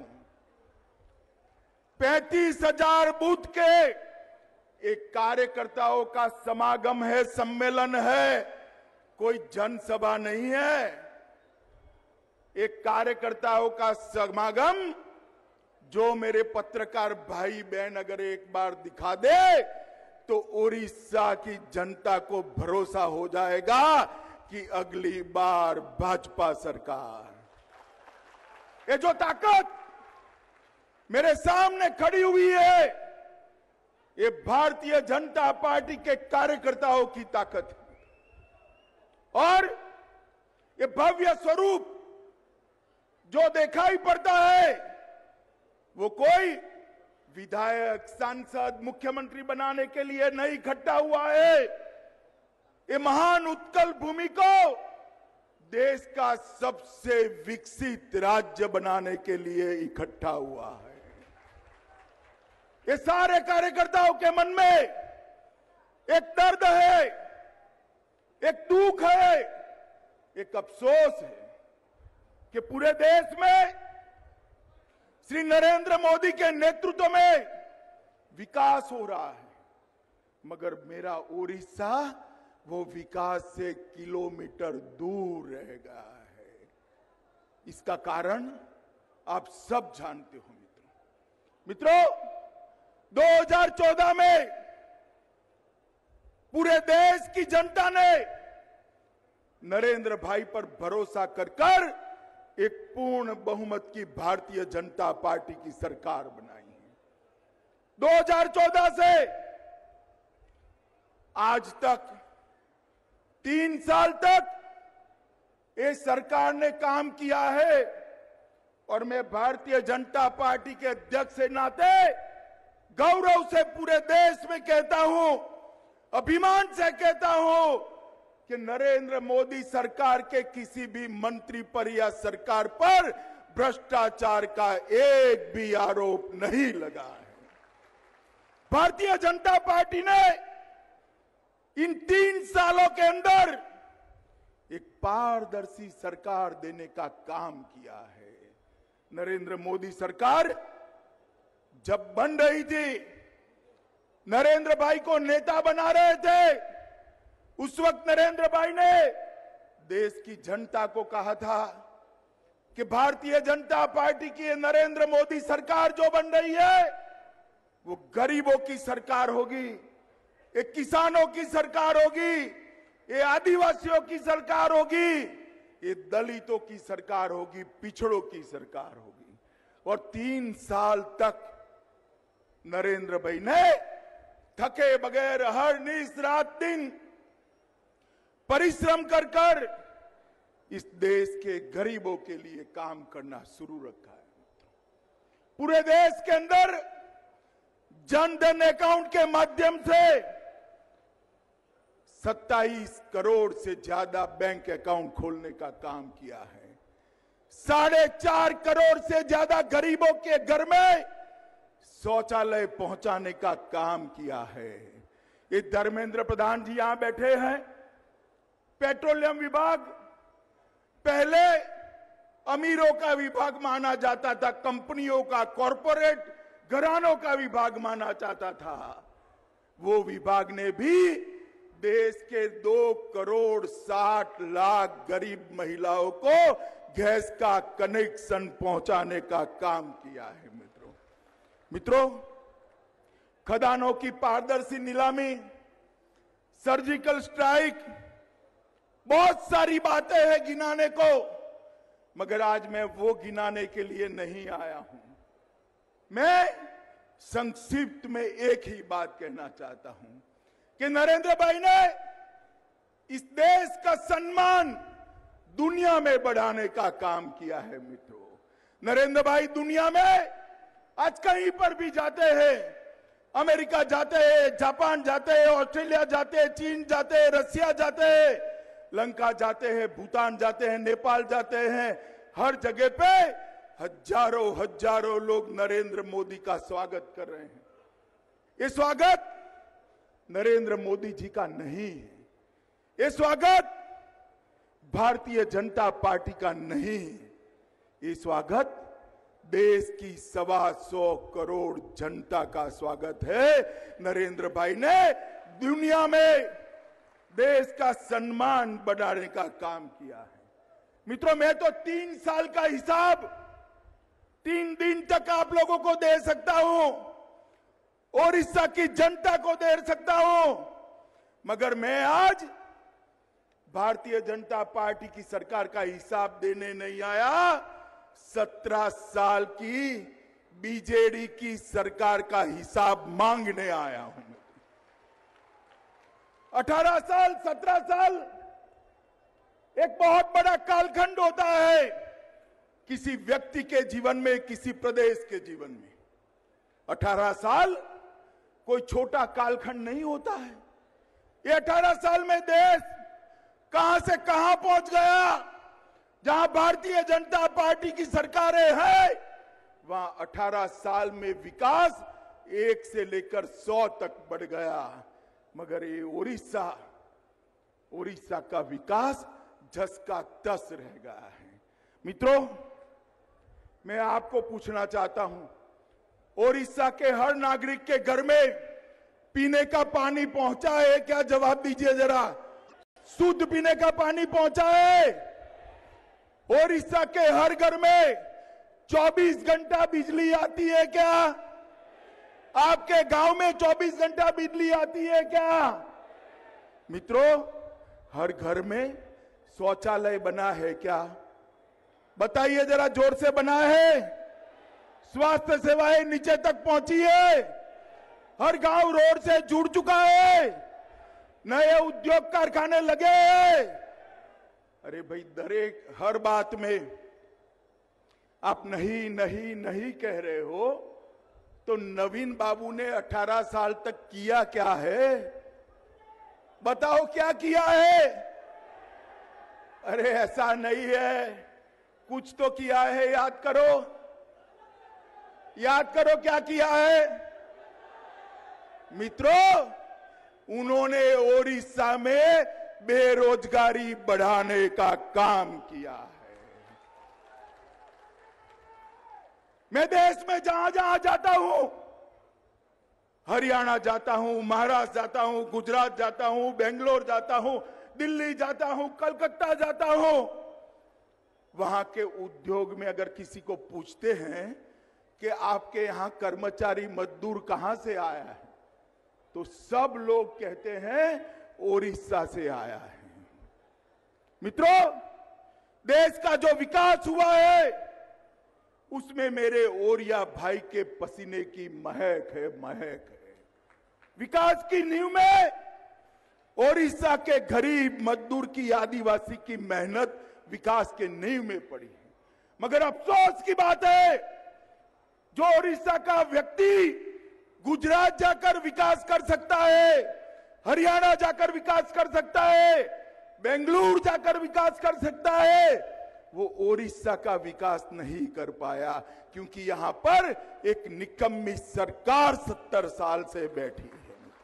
पैंतीस हजार बूथ के एक कार्यकर्ताओं का समागम है, सम्मेलन है, कोई जनसभा नहीं है। एक कार्यकर्ताओं का समागम जो मेरे पत्रकार भाई बहन अगर एक बार दिखा दे तो उड़ीसा की जनता को भरोसा हो जाएगा कि अगली बार भाजपा सरकार। ये जो ताकत मेरे सामने खड़ी हुई है, ये भारतीय जनता पार्टी के कार्यकर्ताओं की ताकत है। और ये भव्य स्वरूप जो दिखाई पड़ता है, वो कोई विधायक, सांसद, मुख्यमंत्री बनाने के लिए नहीं इकट्ठा हुआ है। ये महान उत्कल भूमि को देश का सबसे विकसित राज्य बनाने के लिए इकट्ठा हुआ है। ये सारे कार्यकर्ताओं के मन में एक दर्द है, एक दुख है, एक अफसोस है कि पूरे देश में श्री नरेंद्र मोदी के नेतृत्व में विकास हो रहा है, मगर मेरा उड़ीसा वो विकास से किलोमीटर दूर रह गया है। इसका कारण आप सब जानते हो मित्रों। मित्रों, दो हज़ार चौदह में पूरे देश की जनता ने नरेंद्र भाई पर भरोसा कर कर एक पूर्ण बहुमत की भारतीय जनता पार्टी की सरकार बनाई है। दो हज़ार चौदह से आज तक तीन साल तक ये सरकार ने काम किया है, और मैं भारतीय जनता पार्टी के अध्यक्ष के नाते गौरव से पूरे देश में कहता हूं, अभिमान से कहता हूं कि नरेंद्र मोदी सरकार के किसी भी मंत्री पर या सरकार पर भ्रष्टाचार का एक भी आरोप नहीं लगा है। भारतीय जनता पार्टी ने इन तीन सालों के अंदर एक पारदर्शी सरकार देने का काम किया है। नरेंद्र मोदी सरकार जब बन रही थी, नरेंद्र भाई को नेता बना रहे थे, उस वक्त नरेंद्र भाई ने देश की जनता को कहा था कि भारतीय जनता पार्टी की नरेंद्र मोदी सरकार जो बन रही है वो गरीबों की सरकार होगी, ये किसानों की सरकार होगी, ये आदिवासियों की सरकार होगी, ये दलितों की सरकार होगी, पिछड़ों की सरकार होगी। और तीन साल तक नरेंद्र भाई ने थके बगैर हर निस रात दिन परिश्रम कर कर इस देश के गरीबों के लिए काम करना शुरू रखा है। पूरे देश के अंदर जन धन अकाउंट के माध्यम से सत्ताईस करोड़ से ज्यादा बैंक अकाउंट खोलने का काम किया है। साढ़े चार करोड़ से ज्यादा गरीबों के घर में शौचालय पहुंचाने का काम किया है। ये धर्मेंद्र प्रधान जी यहां बैठे हैं। पेट्रोलियम विभाग पहले अमीरों का विभाग माना जाता था, कंपनियों का, कॉरपोरेट घरानों का विभाग माना जाता था। वो विभाग ने भी देश के दो करोड़ साठ लाख गरीब महिलाओं को गैस का कनेक्शन पहुंचाने का काम किया है। मित्रों मित्रों खदानों की पारदर्शी नीलामी, सर्जिकल स्ट्राइक, बहुत सारी बातें हैं गिनाने को, मगर आज मैं वो गिनाने के लिए नहीं आया हूं। मैं संक्षिप्त में एक ही बात कहना चाहता हूं कि नरेंद्र भाई ने इस देश का सम्मान दुनिया में बढ़ाने का काम किया है। मित्रों, नरेंद्र भाई दुनिया में आज कहीं पर भी जाते हैं, अमेरिका जाते हैं, जापान जाते हैं, ऑस्ट्रेलिया जाते हैं, चीन जाते हैं, रसिया जाते हैं, लंका जाते हैं, भूटान जाते हैं, नेपाल जाते हैं, हर जगह पे हजारों हजारों लोग नरेंद्र मोदी का स्वागत कर रहे हैं। ये स्वागत नरेंद्र मोदी जी का नहीं है, ये स्वागत भारतीय जनता पार्टी का नहीं है, ये स्वागत देश की सवा सौ करोड़ जनता का स्वागत है। नरेंद्र भाई ने दुनिया में देश का सम्मान बढ़ाने का काम किया है। मित्रों, मैं तो तीन साल का हिसाब तीन दिन तक आप लोगों को दे सकता हूं। ओडिशा की जनता को दे सकता हूं, मगर मैं आज भारतीय जनता पार्टी की सरकार का हिसाब देने नहीं आया, सत्रह साल की बीजेडी की सरकार का हिसाब मांगने आया हूं। अठारह साल, सत्रह साल एक बहुत बड़ा कालखंड होता है किसी व्यक्ति के जीवन में, किसी प्रदेश के जीवन में। अठारह साल कोई छोटा कालखंड नहीं होता है। ये अठारह साल में देश कहां से कहां पहुंच गया। जहां भारतीय जनता पार्टी की सरकारें हैं, वहां अठारह साल में विकास एक से लेकर सौ तक बढ़ गया। मगर ये ओडिशा, ओडिशा का विकास जस का तस रह गया है। मित्रों, मैं आपको पूछना चाहता हूं, ओडिशा के हर नागरिक के घर में पीने का पानी पहुंचा है क्या? जवाब दीजिए जरा। शुद्ध पीने का पानी पहुंचा है? ओडिशा के हर घर में चौबीस घंटा बिजली आती है क्या? आपके गांव में चौबीस घंटा बिजली आती है क्या? मित्रों, हर घर में शौचालय बना है क्या? बताइए जरा, जोर से बना है? स्वास्थ्य सेवाएं नीचे तक पहुंची है? हर गांव रोड से जुड़ चुका है? नए उद्योग कारखाने लगे हैं? अरे भाई, दरेक हर बात में आप नहीं नहीं नहीं कह रहे हो, तो नवीन बाबू ने अठारह साल तक किया क्या है? बताओ क्या किया है? अरे ऐसा नहीं है, कुछ तो किया है। याद करो, याद करो क्या किया है। मित्रों, उन्होंने ओडिशा में बेरोजगारी बढ़ाने का काम किया है। मैं देश में जहां जहां जाता हूं, हरियाणा जाता हूं, महाराष्ट्र जाता हूं, गुजरात जाता हूं, बेंगलोर जाता हूं, दिल्ली जाता हूं, कलकत्ता जाता हूं, वहां के उद्योग में अगर किसी को पूछते हैं कि आपके यहां कर्मचारी मजदूर कहां से आया है, तो सब लोग कहते हैं ओडिशा से आया है। मित्रों, देश का जो विकास हुआ है, उसमें मेरे ओरिया भाई के पसीने की महक है, महक है। विकास की नींव में ओडिशा के गरीब मजदूर की, आदिवासी की मेहनत विकास के नींव में पड़ी है। मगर अफसोस की बात है, जो ओडिशा का व्यक्ति गुजरात जाकर विकास कर सकता है, हरियाणा जाकर विकास कर सकता है, बेंगलुरु जाकर विकास कर सकता है, वो ओडिशा का विकास नहीं कर पाया, क्योंकि यहां पर एक निकम्मी सरकार सत्तर साल से बैठी है।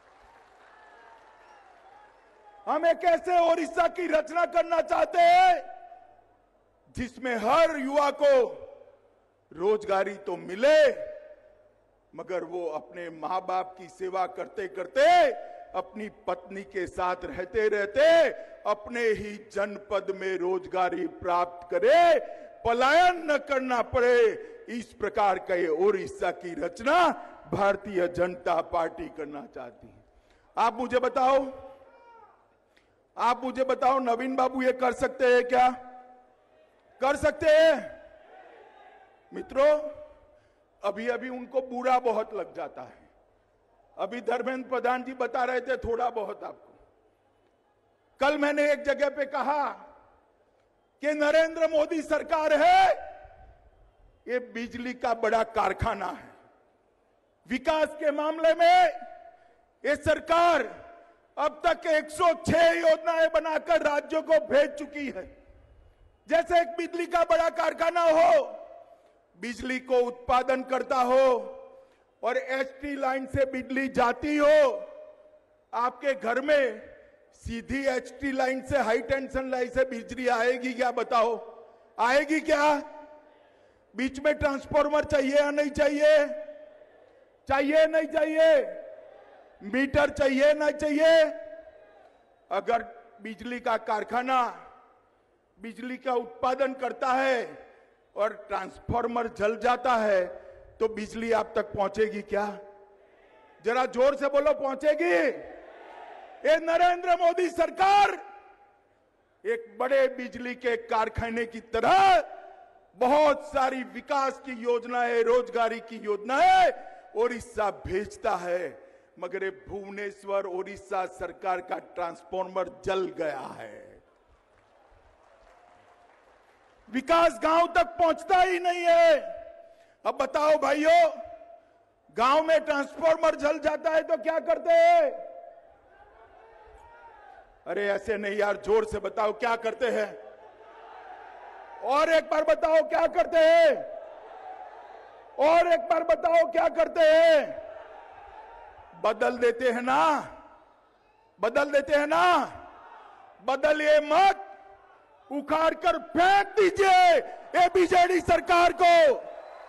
हम एक ऐसे ओडिशा की रचना करना चाहते हैं जिसमें हर युवा को रोजगारी तो मिले, मगर वो अपने मां बाप की सेवा करते करते, अपनी पत्नी के साथ रहते रहते अपने ही जनपद में रोजगारी प्राप्त करे, पलायन न करना पड़े। इस प्रकार का ये ओडिशा की रचना भारतीय जनता पार्टी करना चाहती है। आप मुझे बताओ, आप मुझे बताओ, नवीन बाबू ये कर सकते हैं क्या? कर सकते हैं? मित्रों, अभी अभी उनको बुरा बहुत लग जाता है। अभी धर्मेंद्र प्रधान जी बता रहे थे थोड़ा बहुत आपको। कल मैंने एक जगह पे कहा कि नरेंद्र मोदी सरकार है, ये बिजली का बड़ा कारखाना है। विकास के मामले में ये सरकार अब तक एक सौ छह योजनाएं बनाकर राज्यों को भेज चुकी है। जैसे एक बिजली का बड़ा कारखाना हो, बिजली को उत्पादन करता हो और एसटी लाइन से बिजली जाती हो, आपके घर में सीधी एचटी लाइन से, हाई टेंशन लाइन से बिजली आएगी क्या? बताओ, आएगी क्या? बीच में ट्रांसफार्मर चाहिए या नहीं चाहिए? चाहिए नहीं चाहिए? मीटर चाहिए ना चाहिए? अगर बिजली का कारखाना बिजली का उत्पादन करता है और ट्रांसफार्मर जल जाता है, तो बिजली आप तक पहुंचेगी क्या? जरा जोर से बोलो, पहुंचेगी? ये नरेंद्र मोदी सरकार एक बड़े बिजली के कारखाने की तरह बहुत सारी विकास की योजनाएं, रोजगारी की योजनाएं ओडिशा भेजता है, मगर ये भुवनेश्वर ओडिशा सरकार का ट्रांसफॉर्मर जल गया है। विकास गांव तक पहुंचता ही नहीं है। अब बताओ भाइयों, गांव में ट्रांसफॉर्मर जल जाता है तो क्या करते हैं? अरे ऐसे नहीं यार, जोर से बताओ क्या करते हैं? और एक बार बताओ क्या करते हैं? और एक बार बताओ क्या करते हैं? बदल देते हैं ना, बदल देते हैं ना। बदलिए मत, उखाड़ कर फेंक दीजिए ये बीजेडी सरकार को,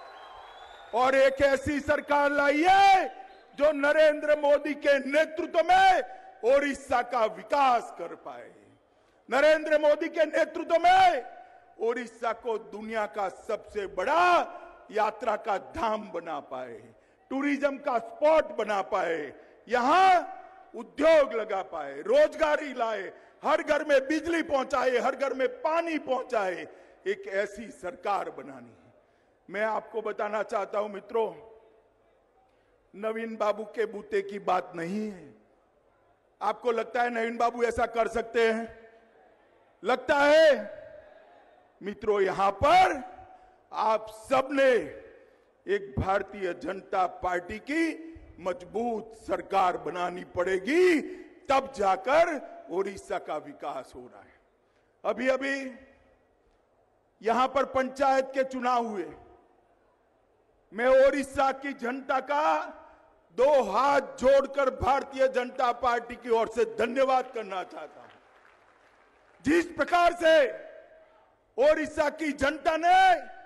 और एक ऐसी सरकार लाइए जो नरेंद्र मोदी के नेतृत्व में ओडिशा का विकास कर पाए, नरेंद्र मोदी के नेतृत्व में ओडिशा को दुनिया का सबसे बड़ा यात्रा का धाम बना पाए, टूरिज्म का स्पॉट बना पाए, यहां उद्योग लगा पाए, रोजगारी लाए, हर घर में बिजली पहुंचाए, हर घर में पानी पहुंचाए। एक ऐसी सरकार बनानी है। मैं आपको बताना चाहता हूं मित्रों, नवीन बाबू के बूते की बात नहीं है। आपको लगता है नवीन बाबू ऐसा कर सकते हैं? लगता है? मित्रों, यहां पर आप सबने एक भारतीय जनता पार्टी की मजबूत सरकार बनानी पड़ेगी, तब जाकर ओडिशा का विकास हो रहा है। अभी अभी यहां पर पंचायत के चुनाव हुए। मैं ओडिशा की जनता का दो हाथ जोड़कर भारतीय जनता पार्टी की ओर से धन्यवाद करना चाहता हूं। जिस प्रकार से ओडिशा की जनता ने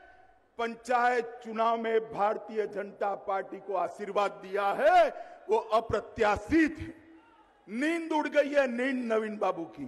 पंचायत चुनाव में भारतीय जनता पार्टी को आशीर्वाद दिया है, वो अप्रत्याशित है। नींद उड़ गई है, नींद नवीन बाबू की।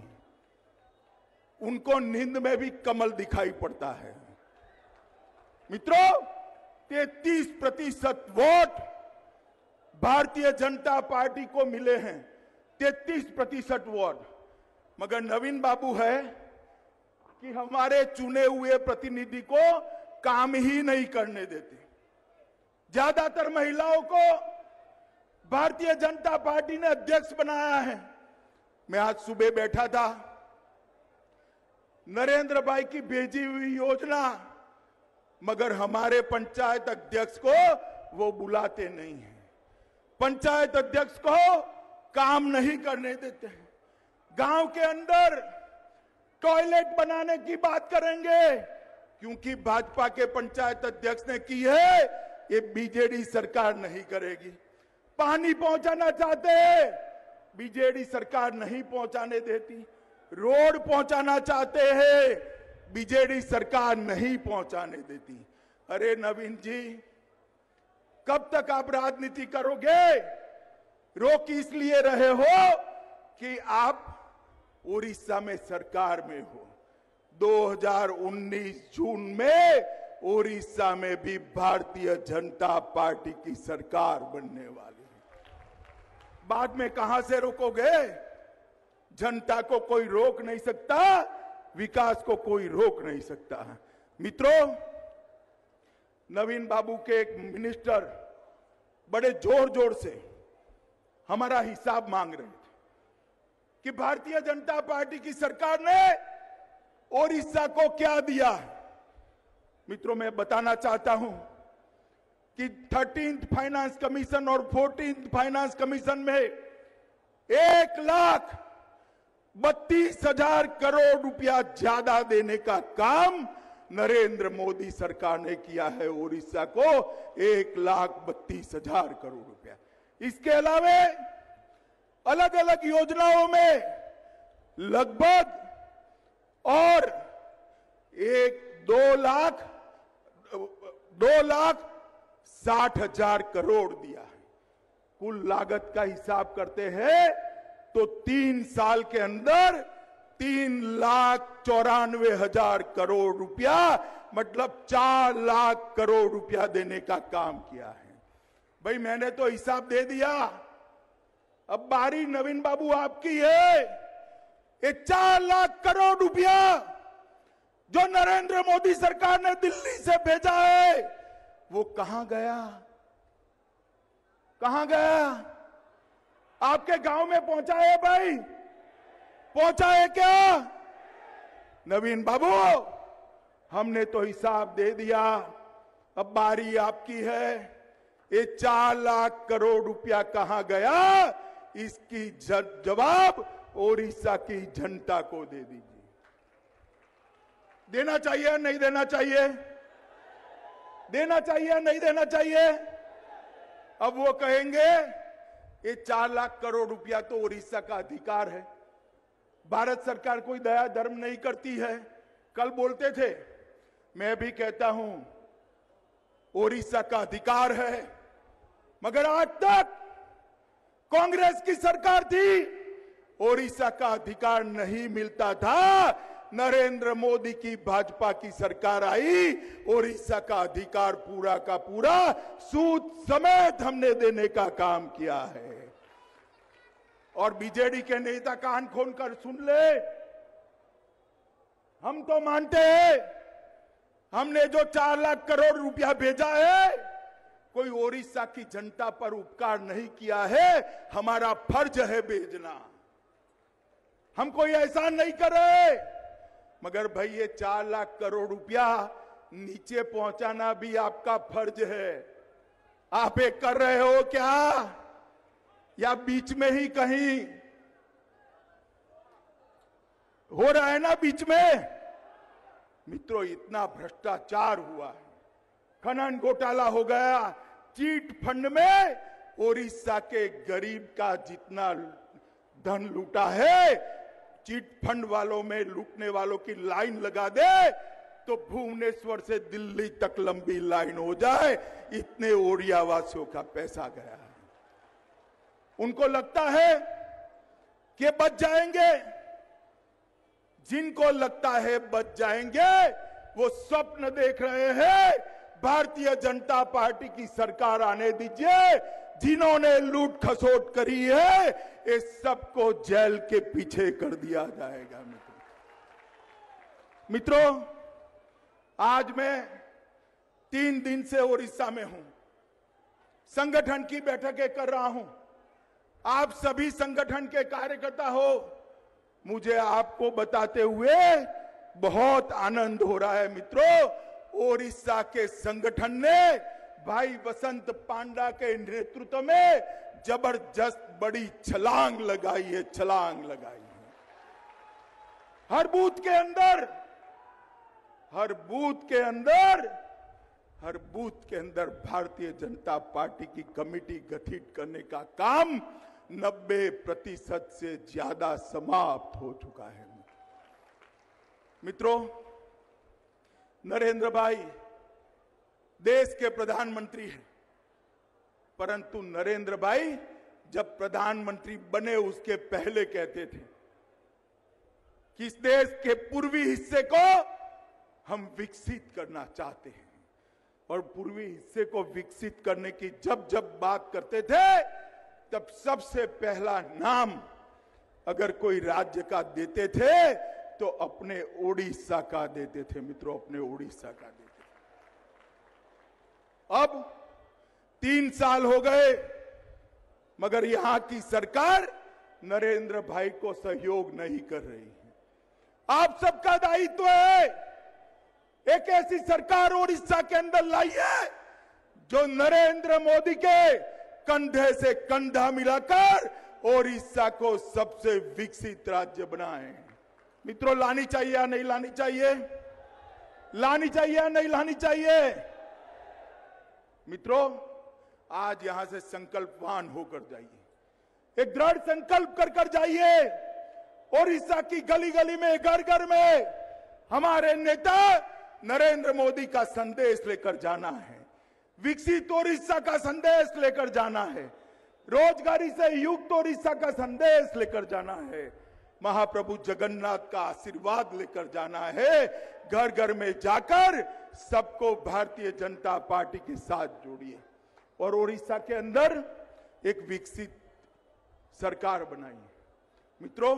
उनको नींद में भी कमल दिखाई पड़ता है। मित्रों, तैतीस प्रतिशत वोट भारतीय जनता पार्टी को मिले हैं, तैतीस प्रतिशत वोट। मगर नवीन बाबू है कि हमारे चुने हुए प्रतिनिधि को काम ही नहीं करने देते। ज्यादातर महिलाओं को भारतीय जनता पार्टी ने अध्यक्ष बनाया है। मैं आज सुबह बैठा था, नरेंद्र भाई की भेजी हुई योजना, मगर हमारे पंचायत अध्यक्ष को वो बुलाते नहीं हैं, पंचायत अध्यक्ष को काम नहीं करने देते हैं। गांव के अंदर टॉयलेट बनाने की बात करेंगे, क्योंकि भाजपा के पंचायत अध्यक्ष ने की है, ये बीजेडी सरकार नहीं करेगी। पानी पहुंचाना चाहते हैं, बीजेडी सरकार नहीं पहुंचाने देती। रोड पहुंचाना चाहते हैं, बीजेडी सरकार नहीं पहुंचाने देती। अरे नवीन जी, कब तक आप राजनीति करोगे? रोक इसलिए रहे हो कि आप उड़ीसा में सरकार में हो। दो हज़ार उन्नीस जून में उड़ीसा में भी भारतीय जनता पार्टी की सरकार बनने वाली है। बाद में कहां से रोकोगे? जनता को कोई रोक नहीं सकता, विकास को कोई रोक नहीं सकता। मित्रों, नवीन बाबू के एक मिनिस्टर बड़े जोर जोर से हमारा हिसाब मांग रहे थे कि भारतीय जनता पार्टी की सरकार ने ओडिशा को क्या दिया। मित्रों, मैं बताना चाहता हूं कि थर्टीन्थ फाइनेंस कमीशन और फोर्टीन्थ फाइनेंस कमीशन में एक लाख बत्तीस हजार करोड़ रुपया ज्यादा देने का काम नरेंद्र मोदी सरकार ने किया है। ओडिशा को एक लाख बत्तीस हजार करोड़ रुपया। इसके अलावा अलग अलग योजनाओं में लगभग और एक दो लाख दो लाख साठ हजार करोड़ दिया है। कुल लागत का हिसाब करते हैं तो तीन साल के अंदर तीन लाख चौरानवे हजार करोड़ रुपया, मतलब चार लाख करोड़ रुपया देने का काम किया है। भाई मैंने तो हिसाब दे दिया, अब बारी नवीन बाबू आपकी है। ये चार लाख करोड़ रुपया जो नरेंद्र मोदी सरकार ने दिल्ली से भेजा है, वो कहां गया? कहां गया? आपके गांव में पहुंचा है भाई? पहुंचा है क्या? नवीन बाबू, हमने तो हिसाब दे दिया, अब बारी आपकी है। ये चार लाख करोड़ रुपया कहां गया, इसकी जवाब ओडिशा की जनता को दे दीजिए। देना चाहिए नहीं देना चाहिए? देना चाहिए नहीं देना चाहिए? अब वो कहेंगे ये चार लाख करोड़ रुपया तो ओडिशा का अधिकार है, भारत सरकार कोई दया धर्म नहीं करती है। कल बोलते थे, मैं भी कहता हूं ओडिशा का अधिकार है, मगर आज तक कांग्रेस की सरकार थी, ओडिशा का अधिकार नहीं मिलता था। नरेंद्र मोदी की भाजपा की सरकार आई, ओडिशा का अधिकार पूरा का पूरा सूद समेत हमने देने का काम किया है। और बीजेडी के नेता कान खोल कर सुन ले, हम तो मानते हैं हमने जो चार लाख करोड़ रुपया भेजा है, कोई ओडिशा की जनता पर उपकार नहीं किया है, हमारा फर्ज है भेजना। हम कोई एहसान नहीं कर रहे, मगर भाई ये चार लाख करोड़ रुपया नीचे पहुंचाना भी आपका फर्ज है। आप एक कर रहे हो क्या, या बीच में ही कहीं हो रहा है ना? बीच में मित्रों इतना भ्रष्टाचार हुआ है, खनन घोटाला हो गया, चीट फंड में ओडिशा के गरीब का जितना धन लूटा है, चीट फंड वालों में लूटने वालों की लाइन लगा दे तो भुवनेश्वर से दिल्ली तक लंबी लाइन हो जाए, इतने ओडिया वासियों का पैसा गया है। उनको लगता है कि बच जाएंगे, जिनको लगता है बच जाएंगे वो स्वप्न देख रहे हैं। भारतीय जनता पार्टी की सरकार आने दीजिए, जिन्होंने लूट खसोट करी है ये सबको जेल के पीछे कर दिया जाएगा। मित्रों मित्रों आज मैं तीन दिन से ओडिशा में हूं, संगठन की बैठकें कर रहा हूं। आप सभी संगठन के कार्यकर्ता हो, मुझे आपको बताते हुए बहुत आनंद हो रहा है। मित्रों, ओडिशा के संगठन ने भाई बसंत पांडा के नेतृत्व में जबरदस्त बड़ी छलांग लगाई है, छलांग लगाई है। हर बूथ के अंदर हर बूथ के अंदर हर बूथ के अंदर भारतीय जनता पार्टी की कमेटी गठित करने का काम नब्बे प्रतिशत से ज्यादा समाप्त हो चुका है। मित्रों, नरेंद्र भाई देश के प्रधानमंत्री हैं, परंतु नरेंद्र भाई जब प्रधानमंत्री बने उसके पहले कहते थे कि इस देश के पूर्वी हिस्से को हम विकसित करना चाहते हैं, और पूर्वी हिस्से को विकसित करने की जब जब बात करते थे तब सबसे पहला नाम अगर कोई राज्य का देते थे तो अपने ओडिशा का देते थे। मित्रों, अपने ओडिशा का देते थे। अब तीन साल हो गए मगर यहां की सरकार नरेंद्र भाई को सहयोग नहीं कर रही है। आप सबका दायित्व है एक ऐसी सरकार ओडिशा के अंदर लाइए जो नरेंद्र मोदी के कंधे से कंधा मिलाकर ओडिशा को सबसे विकसित राज्य बनाए। मित्रों, लानी चाहिए या नहीं लानी चाहिए? लानी चाहिए या नहीं लानी चाहिए? मित्रों, आज यहां से संकल्पवान होकर जाइए, एक दृढ़ संकल्प कर कर जाइए। ओडिशा की गली गली में, घर घर में हमारे नेता नरेंद्र मोदी का संदेश लेकर जाना है, विकसित ओडिशा का संदेश लेकर जाना है, रोजगारी से युक्त ओडिशा का संदेश लेकर जाना है, महाप्रभु जगन्नाथ का आशीर्वाद लेकर जाना है। घर घर में जाकर सबको भारतीय जनता पार्टी के साथ जोड़िए और ओडिशा के अंदर एक विकसित सरकार बनाई। मित्रों,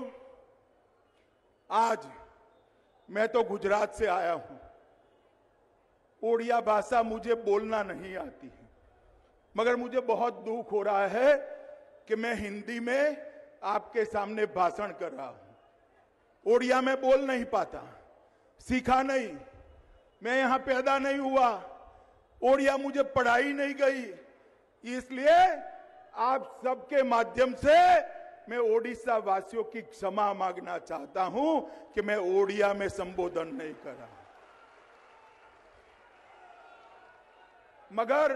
आज मैं तो गुजरात से आया हूं। ओडिया भाषा मुझे बोलना नहीं आती है, मगर मुझे बहुत दुख हो रहा है कि मैं हिंदी में आपके सामने भाषण कर रहा हूं। ओडिया में बोल नहीं पाता, सीखा नहीं, मैं यहां पैदा नहीं हुआ, ओडिया मुझे पढ़ाई नहीं गई। इसलिए आप सबके माध्यम से मैं ओडिशा वासियों की क्षमा मांगना चाहता हूं कि मैं ओडिया में संबोधन नहीं कर रहा। मगर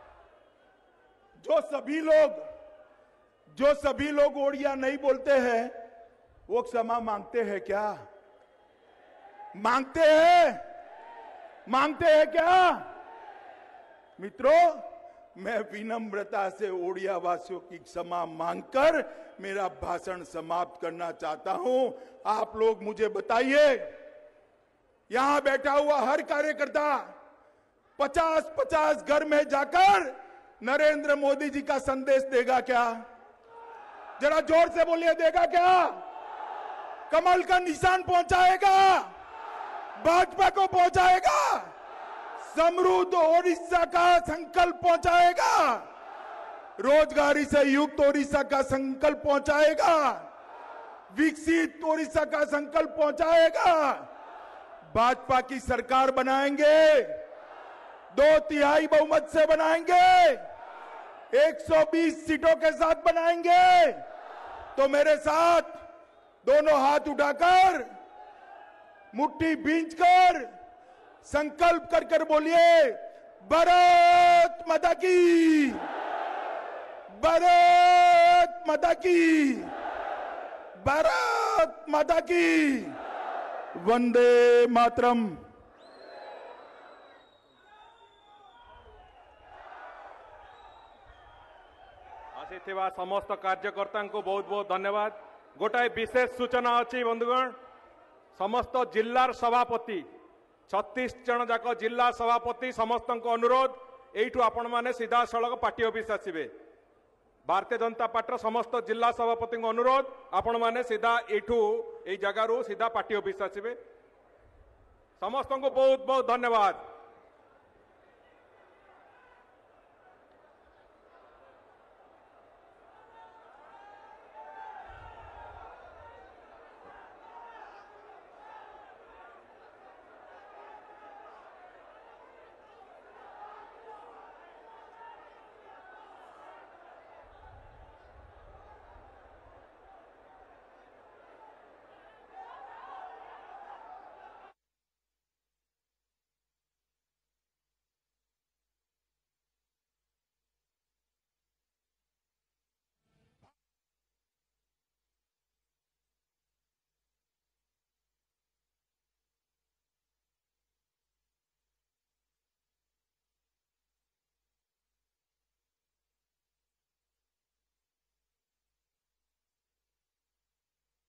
जो सभी लोग जो सभी लोग ओडिया नहीं बोलते हैं वो क्षमा मांगते हैं क्या? मांगते हैं मांगते हैं क्या? मित्रों, मैं विनम्रता से ओडिया वासियों की क्षमा मांगकर मेरा भाषण समाप्त करना चाहता हूं। आप लोग मुझे बताइए, यहां बैठा हुआ हर कार्यकर्ता पचास पचास घर में जाकर नरेंद्र मोदी जी का संदेश देगा क्या? जरा जोर से बोलिए, देगा क्या? कमल का निशान पहुंचाएगा, भाजपा को पहुंचाएगा, समृद्ध ओडिशा का संकल्प पहुंचाएगा, रोजगारी से युक्त ओडिशा का संकल्प पहुंचाएगा, विकसित ओडिशा का संकल्प पहुंचाएगा। भाजपा की सरकार बनाएंगे, दो तिहाई बहुमत से बनाएंगे, एक सौ बीस सीटों के साथ बनाएंगे। तो मेरे साथ दोनों हाथ उठाकर, मुट्ठी भींचकर संकल्प कर कर बोलिए, भारत माता की, भारत माता की, भारत माता की, वंदे मातरम। आसिथिबा समस्त कार्यकर्ता को बहुत बहुत धन्यवाद। गोटाए विशेष सूचना अच्छी बंधुगण, समस्त जिल्लार सभापति छत्तीस जन जाक जिला सभापति समस्त अनुरोध एठू आपण माने सीधा सड़क पार्टी ऑफिस आसबे। भारतीय जनता पार्टी समस्त जिला सभापति अनुरोध आपण माने सीधा एठू ए जगारू सीधा पार्टी ऑफिस आसबे। समस्त को बहुत बहुत धन्यवाद।